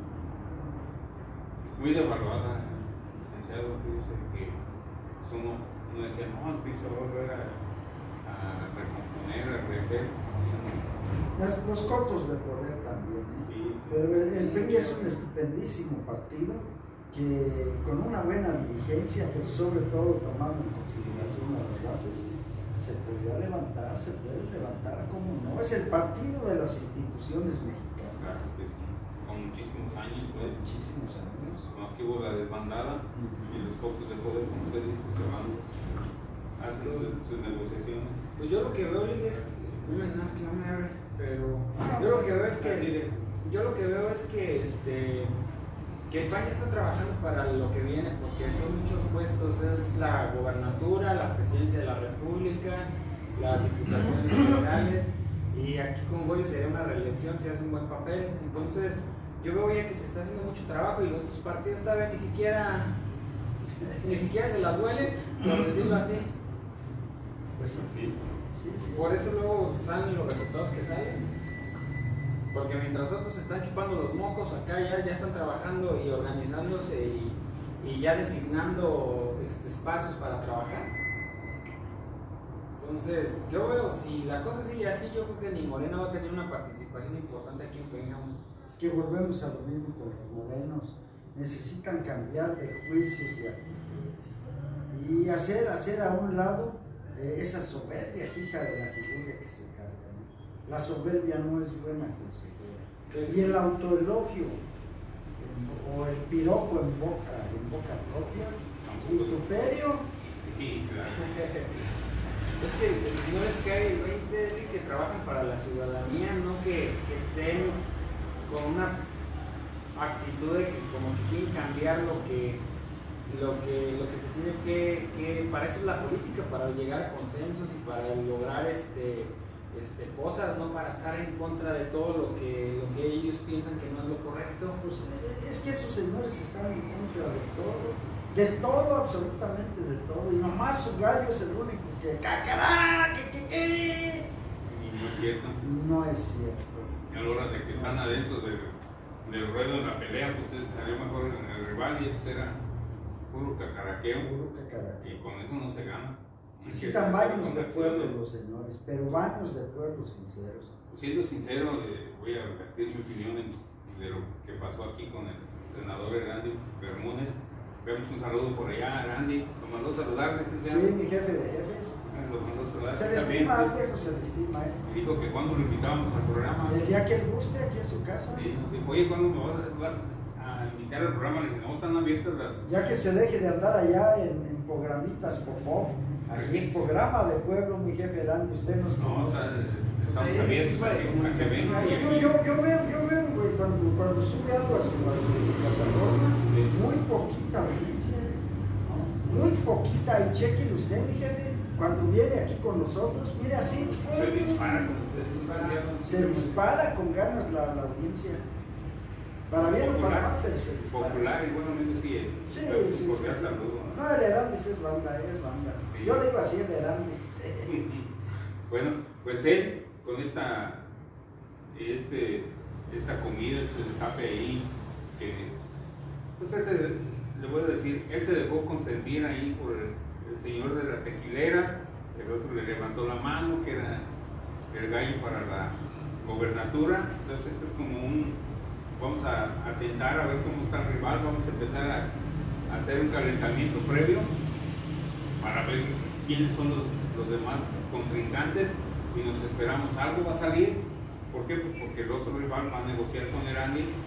muy devaluada, licenciado. Fíjese que pues uno, uno decía, no, el P R I se va a volver a, a recomponer, a rehacer. Las- los cotos de poder también, ¿eh? Sí, sí. Pero el, el P R I es un estupendísimo partido que con una buena dirigencia, pero sobre todo tomando en consideración a las bases, se podría levantar, se puede levantar, como no, es el partido de las instituciones mexicanas. Claro que sí, con muchísimos años, pues, Muchísimos años. más que hubo la desbandada y los cocos de poder, como usted dice, se van, hacen sus, sus negociaciones. pues yo lo que veo, Liga, es que no me nada que no me abre, pero yo lo que veo es Así que de- yo lo que veo es que este que el P A N ya está trabajando para lo que viene, porque son muchos puestos, es la gobernatura, la presidencia de la República, las diputaciones federales, y aquí con Goyo sería una reelección si hace un buen papel. Entonces yo veo ya que se está haciendo mucho trabajo y los otros partidos todavía ni siquiera ni siquiera se las huelen, por decirlo así. Pues sí, Sí. sí, sí. Por eso luego salen los resultados que salen. Porque mientras otros están chupando los mocos, acá ya, ya están trabajando y organizándose y, y ya designando este, espacios para trabajar. Entonces, yo veo, si la cosa sigue así, yo creo que ni Morena va a tener una participación importante aquí en Pénjamo. Es que volvemos a lo mismo con los morenos. Necesitan cambiar de juicios y actitudes. Y hacer, hacer a un lado eh, esa soberbia hija de la figura que se carga, ¿no? La soberbia no es buena consejera. Y el autoelogio en- o el piropo en boca, en boca propia, el vituperio, Sí, claro. Es que no les cae el veinte de que trabajan para la ciudadanía, no que, que estén con una actitud de que como que quieren cambiar lo que lo que, lo que se tiene que, que, para eso es la política, para llegar a consensos y para lograr este, este, cosas, no para estar en contra de todo lo que, lo que ellos piensan que no es lo correcto. pues eh, es que esos señores están en contra de todo, de todo, absolutamente de todo, y nomás su gallo es el único que cacará, que, que, que. Y no es cierto. No es cierto. Y a la hora de que están adentro del, del ruedo de la pelea, pues salió mejor en el rival y eso era puro cacaraqueo. Puro cacará. Y con eso no se gana. Hay que Necesitan hacer baños con de acciones. pueblo los señores, pero baños de pueblo sinceros. Siendo sincero, eh, voy a vertir mi opinión en, de lo que pasó aquí con el senador Randy Bermúdez. Vemos un saludo por allá, Randy. Lo mandó a saludar, licenciado. Sí, mi jefe de jefes. Lo mandó a saludar. Se le También, estima, al pues, viejo se le estima, ¿eh? me dijo que cuando lo invitábamos al programa. El día que él guste, aquí a su casa. Sí, nos dijo, oye, ¿cuándo me vas, vas a invitar al programa? Le dije, no, están abiertas las. Ya que se deje de andar allá en, en programitas Popov. Aquí es programa de pueblo, mi jefe Randy, usted nos No, conoce. está, estamos Sí, abiertos tipo a de que, a que venga y Yo, aquí. yo, yo veo, yo veo, güey, cuando, cuando sube algo a su, a su plataforma, Sí. muy poquita audiencia, ¿no? Muy poquita, y chequenlo usted, mi jefe, cuando viene aquí con nosotros, mire así, Se dispara, como ustedes dicen. se dispara con ganas la, la audiencia. Para bien o para mal, pero se dispara. Popular y buenamente sí es. Sí, Pero sí, un sí, cordial sí. saludo. No, el Herandis es banda, es banda. Sí. Yo le iba así, el Herandis. Bueno, pues él con esta este, esta comida, este destape ahí, que pues él se, le voy a decir, él se dejó consentir ahí por el, el señor de la tequilera, el otro le levantó la mano, que era el gallo para la gobernatura. Entonces este es como un, vamos a, a tentar a ver cómo está el rival, vamos a empezar a, a hacer un calentamiento previo para ver quiénes son los, los demás contrincantes y nos esperamos. Algo va a salir. ¿Por qué? Porque el otro rival va a negociar con el Andy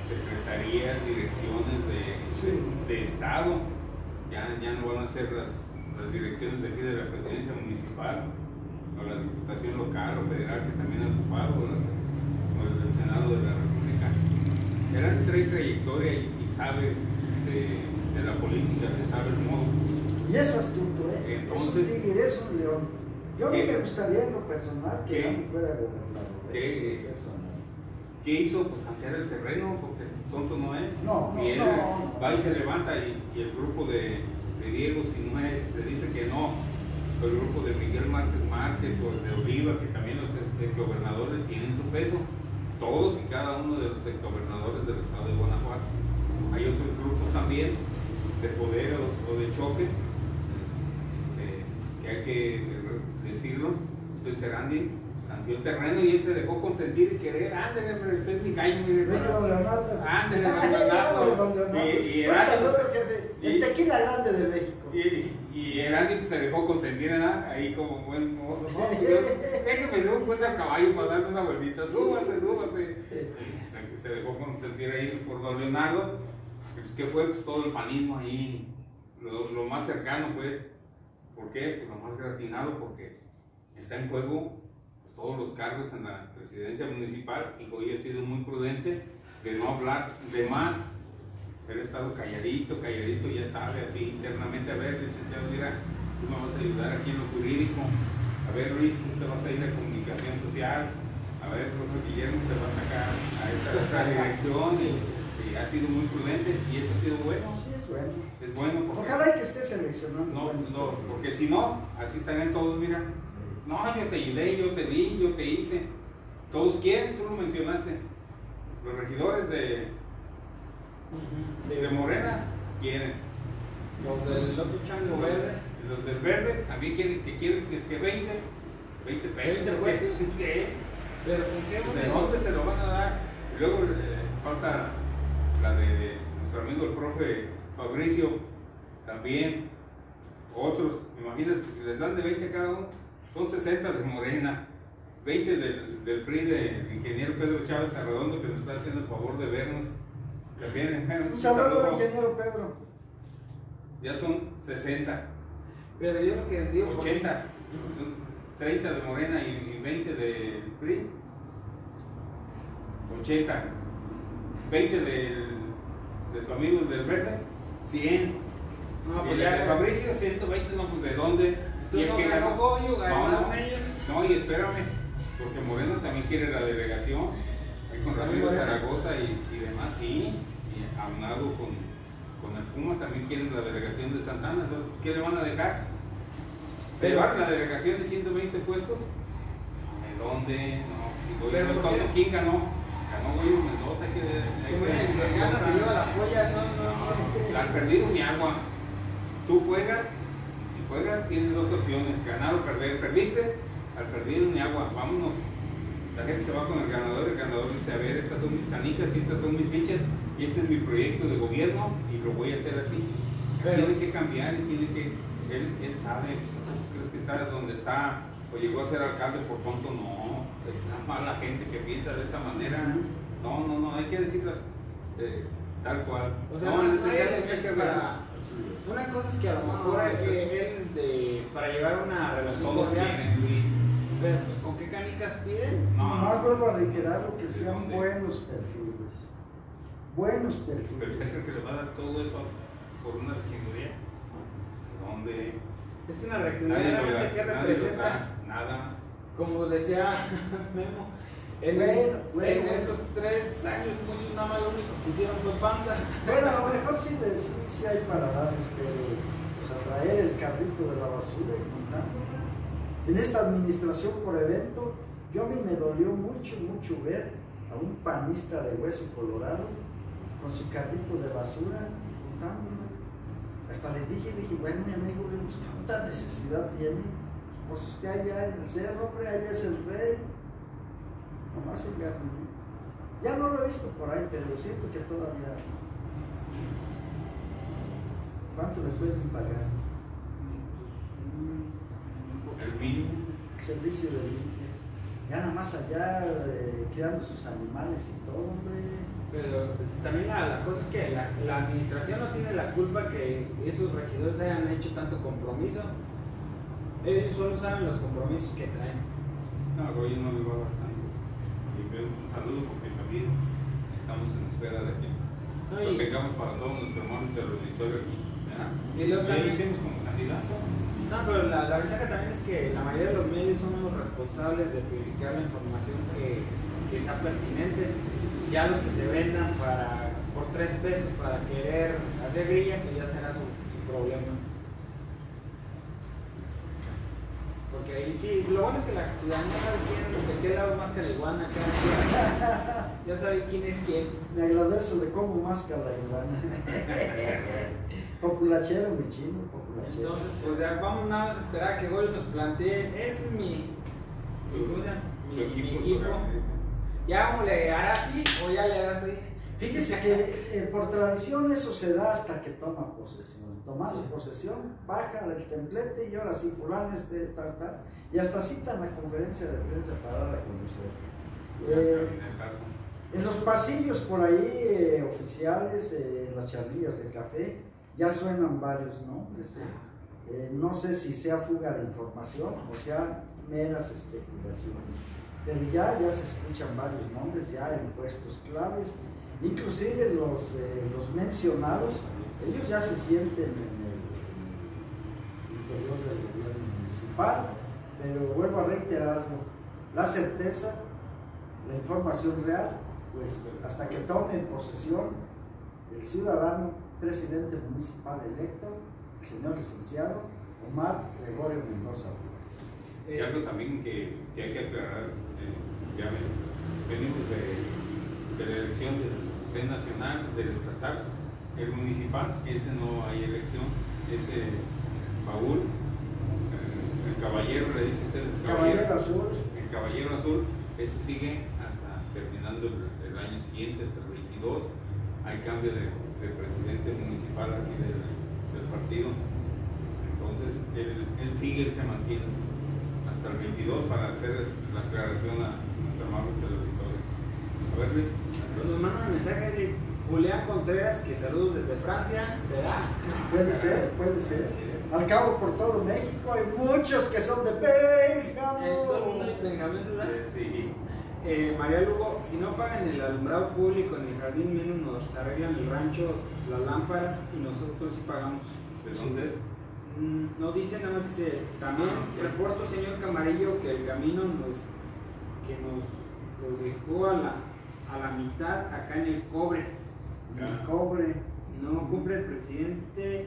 secretarías, direcciones de, Sí. de Estado. Ya, ya no van a ser las, las direcciones de aquí de la presidencia municipal, o la diputación local o federal que también ha ocupado, o, las, o el Senado de la República. Él trae trayectoria y, y sabe de, de la política, le sabe el modo. Y es astuto, ¿eh? Entonces, es un tigre, es un león. Yo a mí ¿qué? me gustaría en lo personal que ¿Qué? Dani fuera gobernador. ¿Qué? ¿eh? Personal. ¿Qué hizo? Pues tantear el terreno, porque tonto no es. No, si no, él no. va y se levanta y, y el grupo de, de Diego Sinue le dice que no, o el grupo de Miguel Márquez Márquez o el de Oliva, que también los gobernadores tienen su peso, todos y cada uno de los gobernadores del estado de Guanajuato. Hay otros grupos también de poder o, o de choque, este, que hay que decirlo. Entonces Serandi tanteó el terreno y él se dejó consentir y querer. Ándale, pero usted es mi gallo, mire. Venga, don Leonardo. Ándale, don Leonardo. Don Leonardo. Y, y Un Erandi, saludo, pues, jefe. y- El tequila grande de México. y, y Erandi pues, se dejó consentir, ¿verdad? Ahí como buen mozo. No, pues, yo- déjeme subo pues al caballo para darle una vueltita. Súbase, súbase. Y hasta que se dejó consentir ahí por don Leonardo. Pues, ¿qué fue? Pues todo el panismo ahí. Lo, lo más cercano, pues. ¿Por qué? Pues lo más gratinado, porque está en juego pues, todos los cargos en la presidencia municipal, y hoy he sido muy prudente de no hablar de más. Él ha estado calladito, calladito, ya sabe, así internamente. A ver, licenciado, mira, tú me vas a ayudar aquí en lo jurídico. A ver, Luis, tú te vas a ir a comunicación social. A ver, profe Guillermo, te vas a sacar a esta otra dirección. Y, y ha sido muy prudente, y eso ha sido bueno. Sí, es bueno. Es bueno porque Ojalá que esté seleccionando. no, buenos no, perfiles. porque si no, así estarían todos, mira. No, yo te ayudé, yo te di, yo te hice. Todos quieren, tú lo mencionaste. Los regidores de, de Morena quieren. Los del otro chango verde. Los del verde también quieren, que quieren que es que veinte, veinte pesos. veinte ¿o qué? pesos. ¿Qué? Pero ¿con qué ¿De moneda? dónde se lo van a dar? Y luego eh, falta la de nuestro amigo el profe Fabricio, también. Otros, imagínate, si les dan de veinte cada uno, son sesenta de Morena, veinte del, del P R I del ingeniero Pedro Chávez Arredondo, que nos está haciendo el favor de vernos. También, eh, Un saludo, ingeniero Pedro. ya son sesenta, Pero yo lo que digo. ochenta, son treinta de Morena y, y veinte del P R I, ochenta, veinte del, de tu amigo del Verde, cien. No, Y pues el ya. de Fabricio, ciento veinte, no, pues ¿de dónde? Tú Y el no que ganó Goyo, ganaron no, ellos. no, y espérame, porque Moreno también quiere la delegación, ahí con Ramiro Bueno. Zaragoza y, y demás, sí, y aunado con, con el Puma también quieren la delegación de Santana. Entonces, ¿qué le van a dejar? ¿Se Pero- llevaron la delegación de ciento veinte puestos? ¿De dónde? No, si Goyo Pero no es ¿por qué? tonto. ¿Quién ganó? Ganó Goyo Mendoza, hay que... hay Como que- el que gana se lleva la polla, no, no, no. La han perdido ni agua. Tú juegas, si juegas tienes dos opciones, ganar o perder. Perdiste, al perdido ni agua, vámonos. La gente se va con el ganador, el ganador dice, a ver, estas son mis canicas y estas son mis fichas y este es mi proyecto de gobierno y lo voy a hacer así. Pero- tiene que cambiar y tiene que, él, él sabe, pues, ¿tú crees que está donde está o llegó a ser alcalde por tonto? No, es una mala gente que piensa de esa manera. No, no, no, hay que decirlas eh, tal cual. O sea, no, no, no hay licenciado, hay que elementos ver- para- Así es. Una cosa es que a lo mejor No, eh, eso es- él de, para llevar una Pues relación todos cordial, quieren, Luis. pero pues con qué canicas piden. No, Nomás no. vuelvo a reiterar lo que sean dónde? buenos perfiles. Buenos Pero perfiles. usted cree que le va a dar todo eso por una regiduría. ¿De dónde? Es que una Nadie regiduría lo da, realmente que nadie lo representa, da, nada. como decía Memo, en, Bueno, bueno. en estos tres años muchos nada más lo único que hicieron fue panza. Bueno, a lo mejor sí, les- sí, sí hay para darles, pero pues a traer el carrito de la basura y juntarlo. En esta administración por evento, yo a mí me dolió mucho, mucho ver a un panista de hueso colorado con su carrito de basura y juntándola. Hasta le dije, le dije, bueno, mi amigo, pues, ¿tanta necesidad tiene? Pues usted allá en el cerro, hombre, allá es el rey. Nomás el garrullo. Ya no lo he visto por ahí, pero siento que todavía. ¿Cuánto le pueden pagar? El mínimo. Servicio de limpia. Ya nada más allá eh, criando sus animales y todo, hombre. Pero pues, también la, la cosa es que la, la administración no tiene la culpa que esos regidores hayan hecho tanto compromiso. Ellos solo saben los compromisos que traen. No, hoy no les va bastante. Y vemos un saludo porque también estamos en espera de que No, lo y, tengamos para todos nuestros hermanos del auditorio aquí. ¿Verdad? y luego Ya lo también, hicimos como candidato. no, pero la, la ventaja también es que la mayoría de los medios son los responsables de publicar la información que, que sea pertinente. Ya los que se vendan para, por tres pesos para querer hacer grilla, pues ya será su, su problema. Porque ahí sí, lo bueno es que la ciudadanía sabe quién, de qué lado más que la iguana, cada quien. Ya sabe quién es quién. Me agradezco de cómo masca la iguana. Populachero, mi chino, populachero. Entonces, pues ya vamos nada más a esperar a que Goyo nos plantee, este es mi, mi, ¿cómo se llama? Su mi, equipo, mi su equipo. gabinete. Ya vamos, le hará así o ya le hará así. Fíjese que eh, por tradición eso se da hasta que toma posesión. Tomando posesión, baja del templete y ahora sí, fulano, este, tas, tas, y hasta citan la conferencia de prensa para dar a conocer. Eh, En el caso. en los pasillos por ahí, eh, oficiales, eh, en las charlillas de café, ya suenan varios nombres. Eh. Eh, no sé si sea fuga de información o sea meras especulaciones, pero ya, ya se escuchan varios nombres, ya en puestos claves, inclusive los, eh, los mencionados, ellos ya se sienten en el interior del gobierno municipal, pero vuelvo a reiterarlo, la certeza, la información real, pues hasta que tome posesión el ciudadano presidente municipal electo, el señor licenciado Omar Gregorio Mendoza Flores. Y algo también que, que hay que aclarar, eh, ya venimos de, de la elección del C E nacional, del estatal, el municipal, ese no hay elección, ese baúl, eh, el caballero, le dice usted, el Caballero, caballero Azul. El caballero azul, ese sigue hasta terminando el, el año siguiente, hasta el veintidós, hay cambio de, de presidente municipal aquí del, del partido, entonces él, él sigue, él se mantiene hasta el veintidós para hacer la aclaración a nuestro amable teleauditorio. A ver, Luis. Nos mandan un mensaje de Julián Contreras, que saludos desde Francia, ¿será? Puede ser, puede ser. Al cabo por todo México hay muchos que son de Benjamín. Eh, todo el mundo hay Benjamín, ¿verdad? Sí. Eh, María Lugo, si no pagan el alumbrado público en el jardín, menos nos arreglan el rancho, las lámparas y nosotros sí pagamos. ¿De dónde es? Mm, no dice, nada más dice, también reporto, señor Camarillo, que el camino nos, que nos lo dejó a la, a la mitad acá en el cobre. El cobre. No cumple el presidente.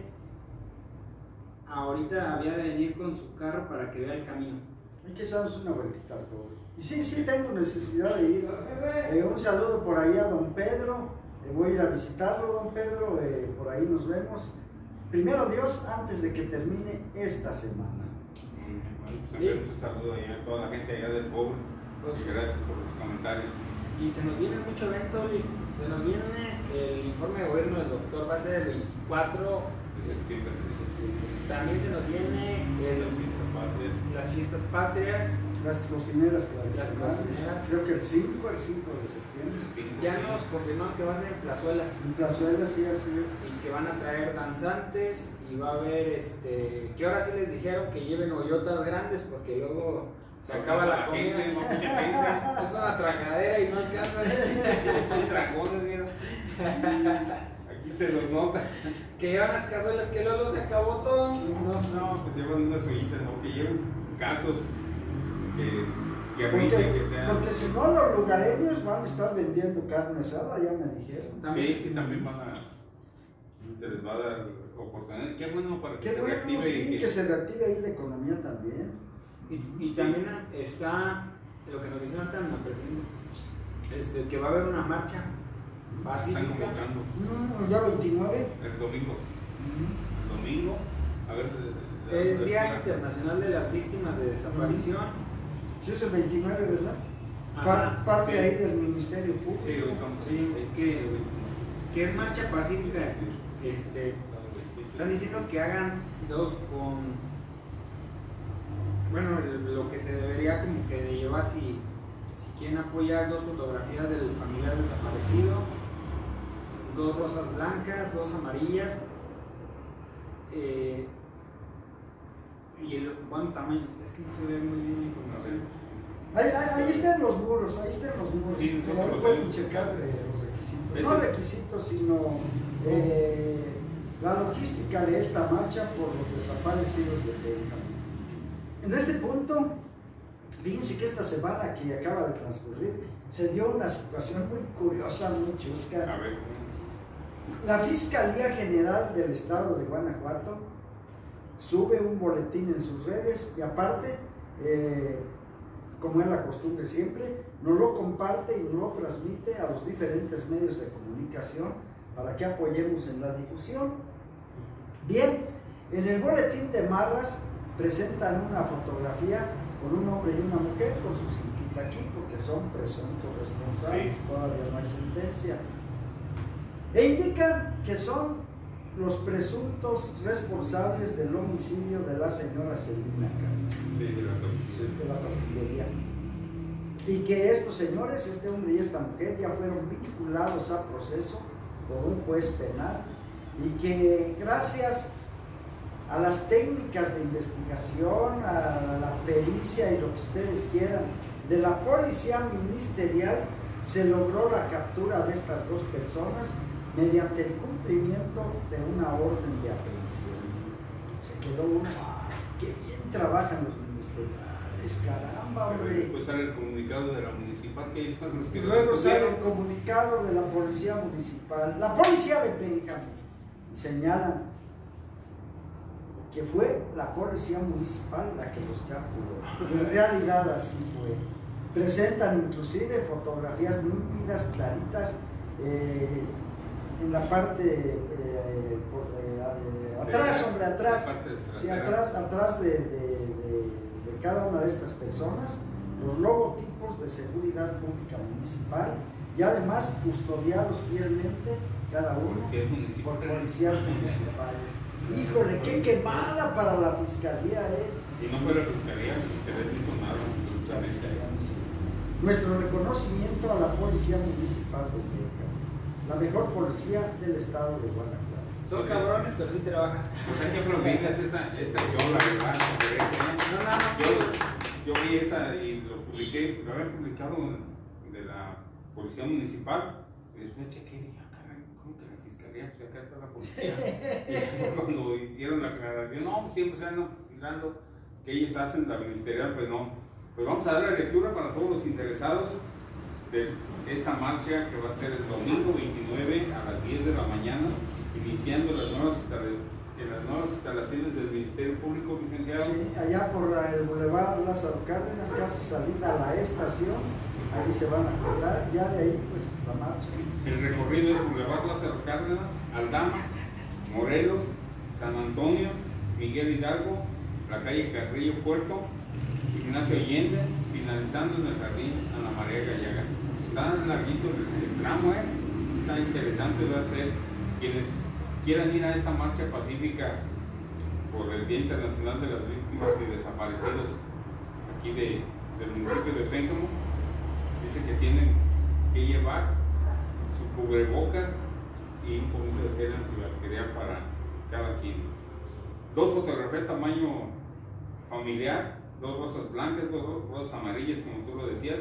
Ahorita había de venir con su carro para que vea el camino. Hay que echarnos una vueltita al cobre. Y sí, sí tengo necesidad de ir. Eh, un saludo por ahí a don Pedro. Eh, voy a ir a visitarlo, don Pedro. Eh, por ahí nos vemos. Primero Dios, antes de que termine esta semana. Bueno, pues enviamos un saludo ahí a toda la gente allá del cobre. Pues, gracias por los comentarios. Y se nos viene mucho evento, se nos viene el informe de gobierno del doctor, va a ser el veinticuatro de septiembre. También se nos viene el, las fiestas patrias. Las fiestas patrias. Las cocineras tradicionales. Las cocineras. Creo que el cinco, el cinco de septiembre. Ya nos confirmaron que va a ser en plazuelas. En plazuelas, sí, así es. Y que van a traer danzantes y va a haber, este, que ahora sí les dijeron que lleven hoyotas grandes porque luego se acaba la, la comida. Gente, no, mucha gente. Es una tragadera y no alcanza. Hay dragones, ¿vieron? Aquí se los nota. Que llevan las cazuelas que luego se acabó todo. No, no, pues llevan unas ollitas, no, que llevan casos que, que Porque, rinden, que sean. porque si no, los lugareños van a estar vendiendo carne asada, ya me dijeron. También. Sí, sí, también van a. Se les va a dar oportunidad. Qué bueno para que Qué se bueno, reactive. sí, y que... que se reactive ahí la economía también. Y, y también está lo que nos dijeron ahorita en la presidenta, este, que va a haber una marcha pacífica. están convocando Mm, ya veintinueve. el domingo. El domingo, a ver. Es Día Internacional de las Víctimas de Desaparición. Sí, es el veintinueve, ¿verdad? Ajá, Par- parte sí. ahí del Ministerio Público. Sí, lo estamos. Sí, que, que es marcha pacífica. Este, están diciendo que hagan dos con, bueno, lo que se debería como que de llevar si, si quieren apoyar dos fotografías del familiar desaparecido dos rosas blancas, dos amarillas, eh, y el buen tamaño, es que no se ve muy bien la información. Ahí, ahí, ahí están los muros, ahí están los muros. Sí, eh, ahí pueden checar eh, los requisitos. No requisitos, sino eh, la logística de esta marcha por los desaparecidos de Pénjamo. En este punto, fíjense que esta semana que acaba de transcurrir se dio una situación muy curiosa, muy chusca. A ver. La Fiscalía General del Estado de Guanajuato sube un boletín en sus redes y aparte, eh, como es la costumbre siempre, nos lo comparte y nos lo transmite a los diferentes medios de comunicación para que apoyemos en la difusión. Bien, en el boletín de Marras presentan una fotografía con un hombre y una mujer con su cintita aquí porque son presuntos responsables, sí. Todavía no hay sentencia. E indican que son los presuntos responsables del homicidio de la señora Celina Cano, sí, de la de la tortillería. Y que estos señores, este hombre y esta mujer, ya fueron vinculados a proceso por un juez penal y que gracias a las técnicas de investigación, a la pericia y lo que ustedes quieran, de la policía ministerial, se logró la captura de estas dos personas mediante el cumplimiento de una orden de aprehensión. Se quedó uno, ¡ah, qué bien trabajan los ministeriales, caramba, hombre! Después sale el comunicado de la municipal que ellos fueron los que Luego sale el comunicado de la policía municipal, la policía de Pénjamo, y señalan que fue la policía municipal la que los capturó. En realidad así fue. Presentan inclusive fotografías nítidas, claritas, eh, en la parte eh, por, eh, atrás, hombre, atrás, sí, atrás, atrás de, de, de, de cada una de estas personas, los logotipos de seguridad pública municipal y además custodiados fielmente cada uno por policías municipales. Híjole, qué quemada para la fiscalía, ¿eh? Y no fue la fiscalía, la fiscalía no hizo nada. La fiscalía no hizo. Nuestro reconocimiento a la policía municipal de Pénjamo, la mejor policía del estado de Guanajuato. Son cabrones, pero sí trabajan. Pues hay que aplaudirles esta, esta acción, la verdad. No, no, no, yo, yo vi esa y lo publiqué, lo había publicado de la policía municipal. Y después chequé y dije, ah, caray, ¿cómo que la fiscalía? Pues acá está la policía. Y cuando hicieron la aclaración, no, pues siempre se andan fusilando, que ellos hacen la ministerial, pues no. Pues vamos a dar la lectura para todos los interesados de esta marcha que va a ser el domingo veintinueve a las diez de la mañana, iniciando las nuevas, en las nuevas instalaciones del Ministerio Público, licenciado. Sí, allá por el Boulevard Lázaro Cárdenas, casi salida a la estación, ahí se van a quedar, ya de ahí pues la marcha. El recorrido es Boulevard Lázaro Cárdenas, Aldama, Morelos, San Antonio, Miguel Hidalgo, la calle Carrillo Puerto, Ignacio Allende, finalizando en el jardín Ana María Gallaga. Está larguito el, el tramo, ¿eh? Está interesante, va a ser quienes quieran ir a esta marcha pacífica por el Día Internacional de las Víctimas y Desaparecidos aquí de, del municipio de Pénjamo. Dice que tienen que llevar su cubrebocas y un poquito de gel antibacterial para cada quien. Dos fotografías tamaño familiar, dos rosas blancas, dos rosas amarillas, como tú lo decías,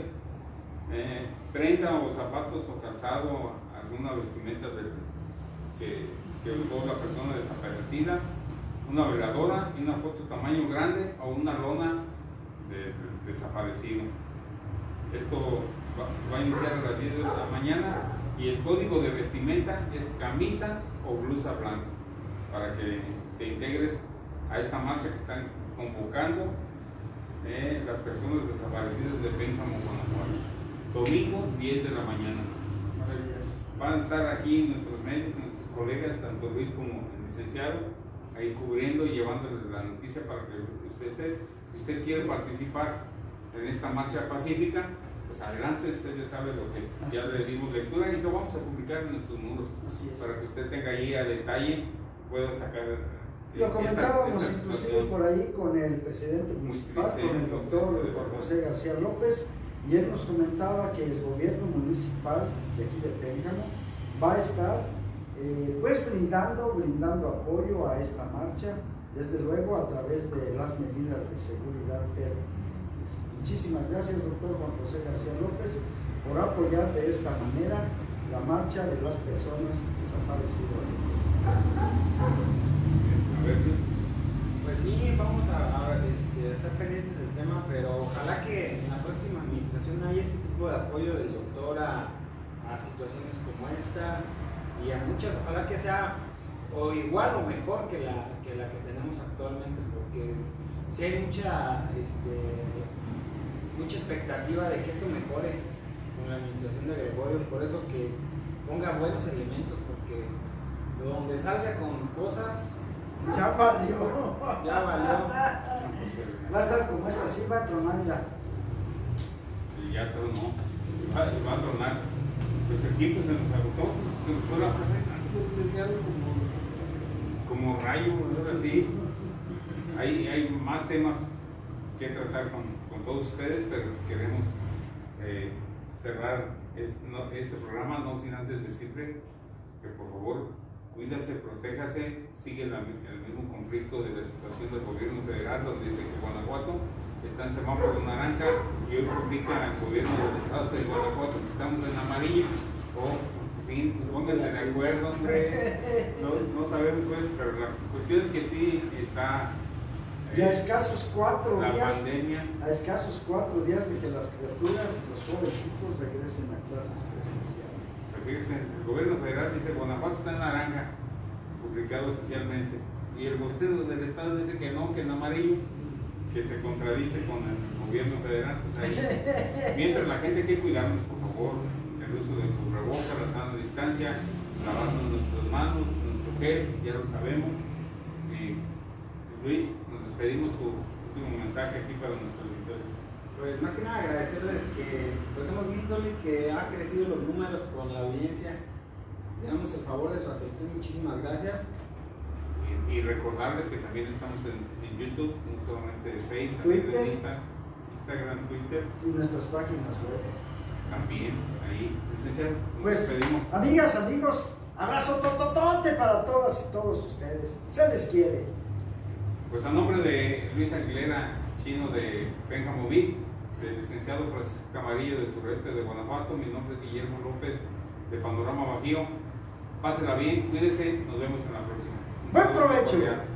eh, prenda o zapatos o calzado, alguna vestimenta de, que, que usó la persona desaparecida, una veladora y una foto tamaño grande o una lona del de desaparecido. Esto va, va a iniciar a las diez de la mañana y el código de vestimenta es camisa o blusa blanca para que te integres a esta marcha que están convocando eh, las personas desaparecidas de Pénjamo, Guanajuato. Domingo, diez de la mañana. Así es. Van a estar aquí nuestros médicos, nuestros colegas, tanto Luis como el licenciado, ahí cubriendo y llevándoles la noticia para que usted esté. Si usted quiere participar en esta marcha pacífica, pues adelante, usted ya sabe lo que Así ya le dimos lectura y lo vamos a publicar en nuestros muros. Así es. Para que usted tenga ahí a detalle, pueda sacar. Lo comentábamos esta, esta inclusive por ahí con el presidente municipal, con el doctor José García López, y él nos comentaba que el gobierno municipal de aquí de Pénjamo va a estar eh, pues brindando, brindando apoyo a esta marcha, desde luego a través de las medidas de seguridad pertinentes. Muchísimas gracias, doctor Juan José García López, por apoyar de esta manera la marcha de las personas desaparecidas. Pues sí, vamos a, a este, estar pendientes del tema, pero ojalá que en la próxima administración haya este tipo de apoyo del doctor a, a situaciones como esta y a muchas, ojalá que sea o igual o mejor que la que, la que tenemos actualmente, porque sí hay mucha, este, mucha expectativa de que esto mejore con la administración de Gregorio, por eso que ponga buenos elementos, porque donde salga con cosas ya valió. ya valió. Va a estar como esta, sí va a tronar, mira. Y ya tronó, va, va a tronar. Pues el tiempo se nos agotó, se nos fue la profeta, como, como rayo, ahora sí. Hay, hay más temas que tratar con, con todos ustedes, pero queremos eh, cerrar este, no, este programa, no sin antes decirle que por favor cuídase, protéjase, sigue la, el mismo conflicto de la situación del gobierno federal, donde dice que Guanajuato está en semáforo naranja y hoy publica el gobierno del estado de Guanajuato que estamos en amarillo. O, en fin, pónganse de acuerdo, hombre. No, no sabemos, pues, pero la cuestión es que sí está. Y a escasos cuatro la días, pandemia. a escasos cuatro días de que las criaturas y los jovencitos regresen a clases presenciales. Fíjense, el gobierno federal dice Guanajuato está en naranja, publicado oficialmente, y el gobierno del estado dice que no, que en amarillo, que se contradice con el gobierno federal. Pues ahí, mientras la gente hay que cuidarnos, por favor, el uso del cubrebocas, la sana distancia, lavando nuestras manos, nuestro gel, ya lo sabemos. Y Luis, nos despedimos, tu último mensaje aquí para nuestro auditorio. Pues más que nada agradecerle que pues hemos visto que ha crecido los números con la audiencia. Le damos el favor de su atención, muchísimas gracias. Y, y recordarles que también estamos en, en YouTube, no solamente en Facebook, Twitter, en Insta, Instagram, Twitter. Y nuestras páginas web. También, ahí, licenciado, nos Pues, despedimos. amigas, amigos, abrazo tototote para todas y todos ustedes. Se les quiere. Pues a nombre de Luis Aguilera, chino de Benja Movies, del licenciado Francisco Camarillo de Sureste de Guanajuato, mi nombre es Guillermo López de Panorama Bajío. Pásela bien, cuídese, nos vemos en la próxima. Buen provecho. Cordial.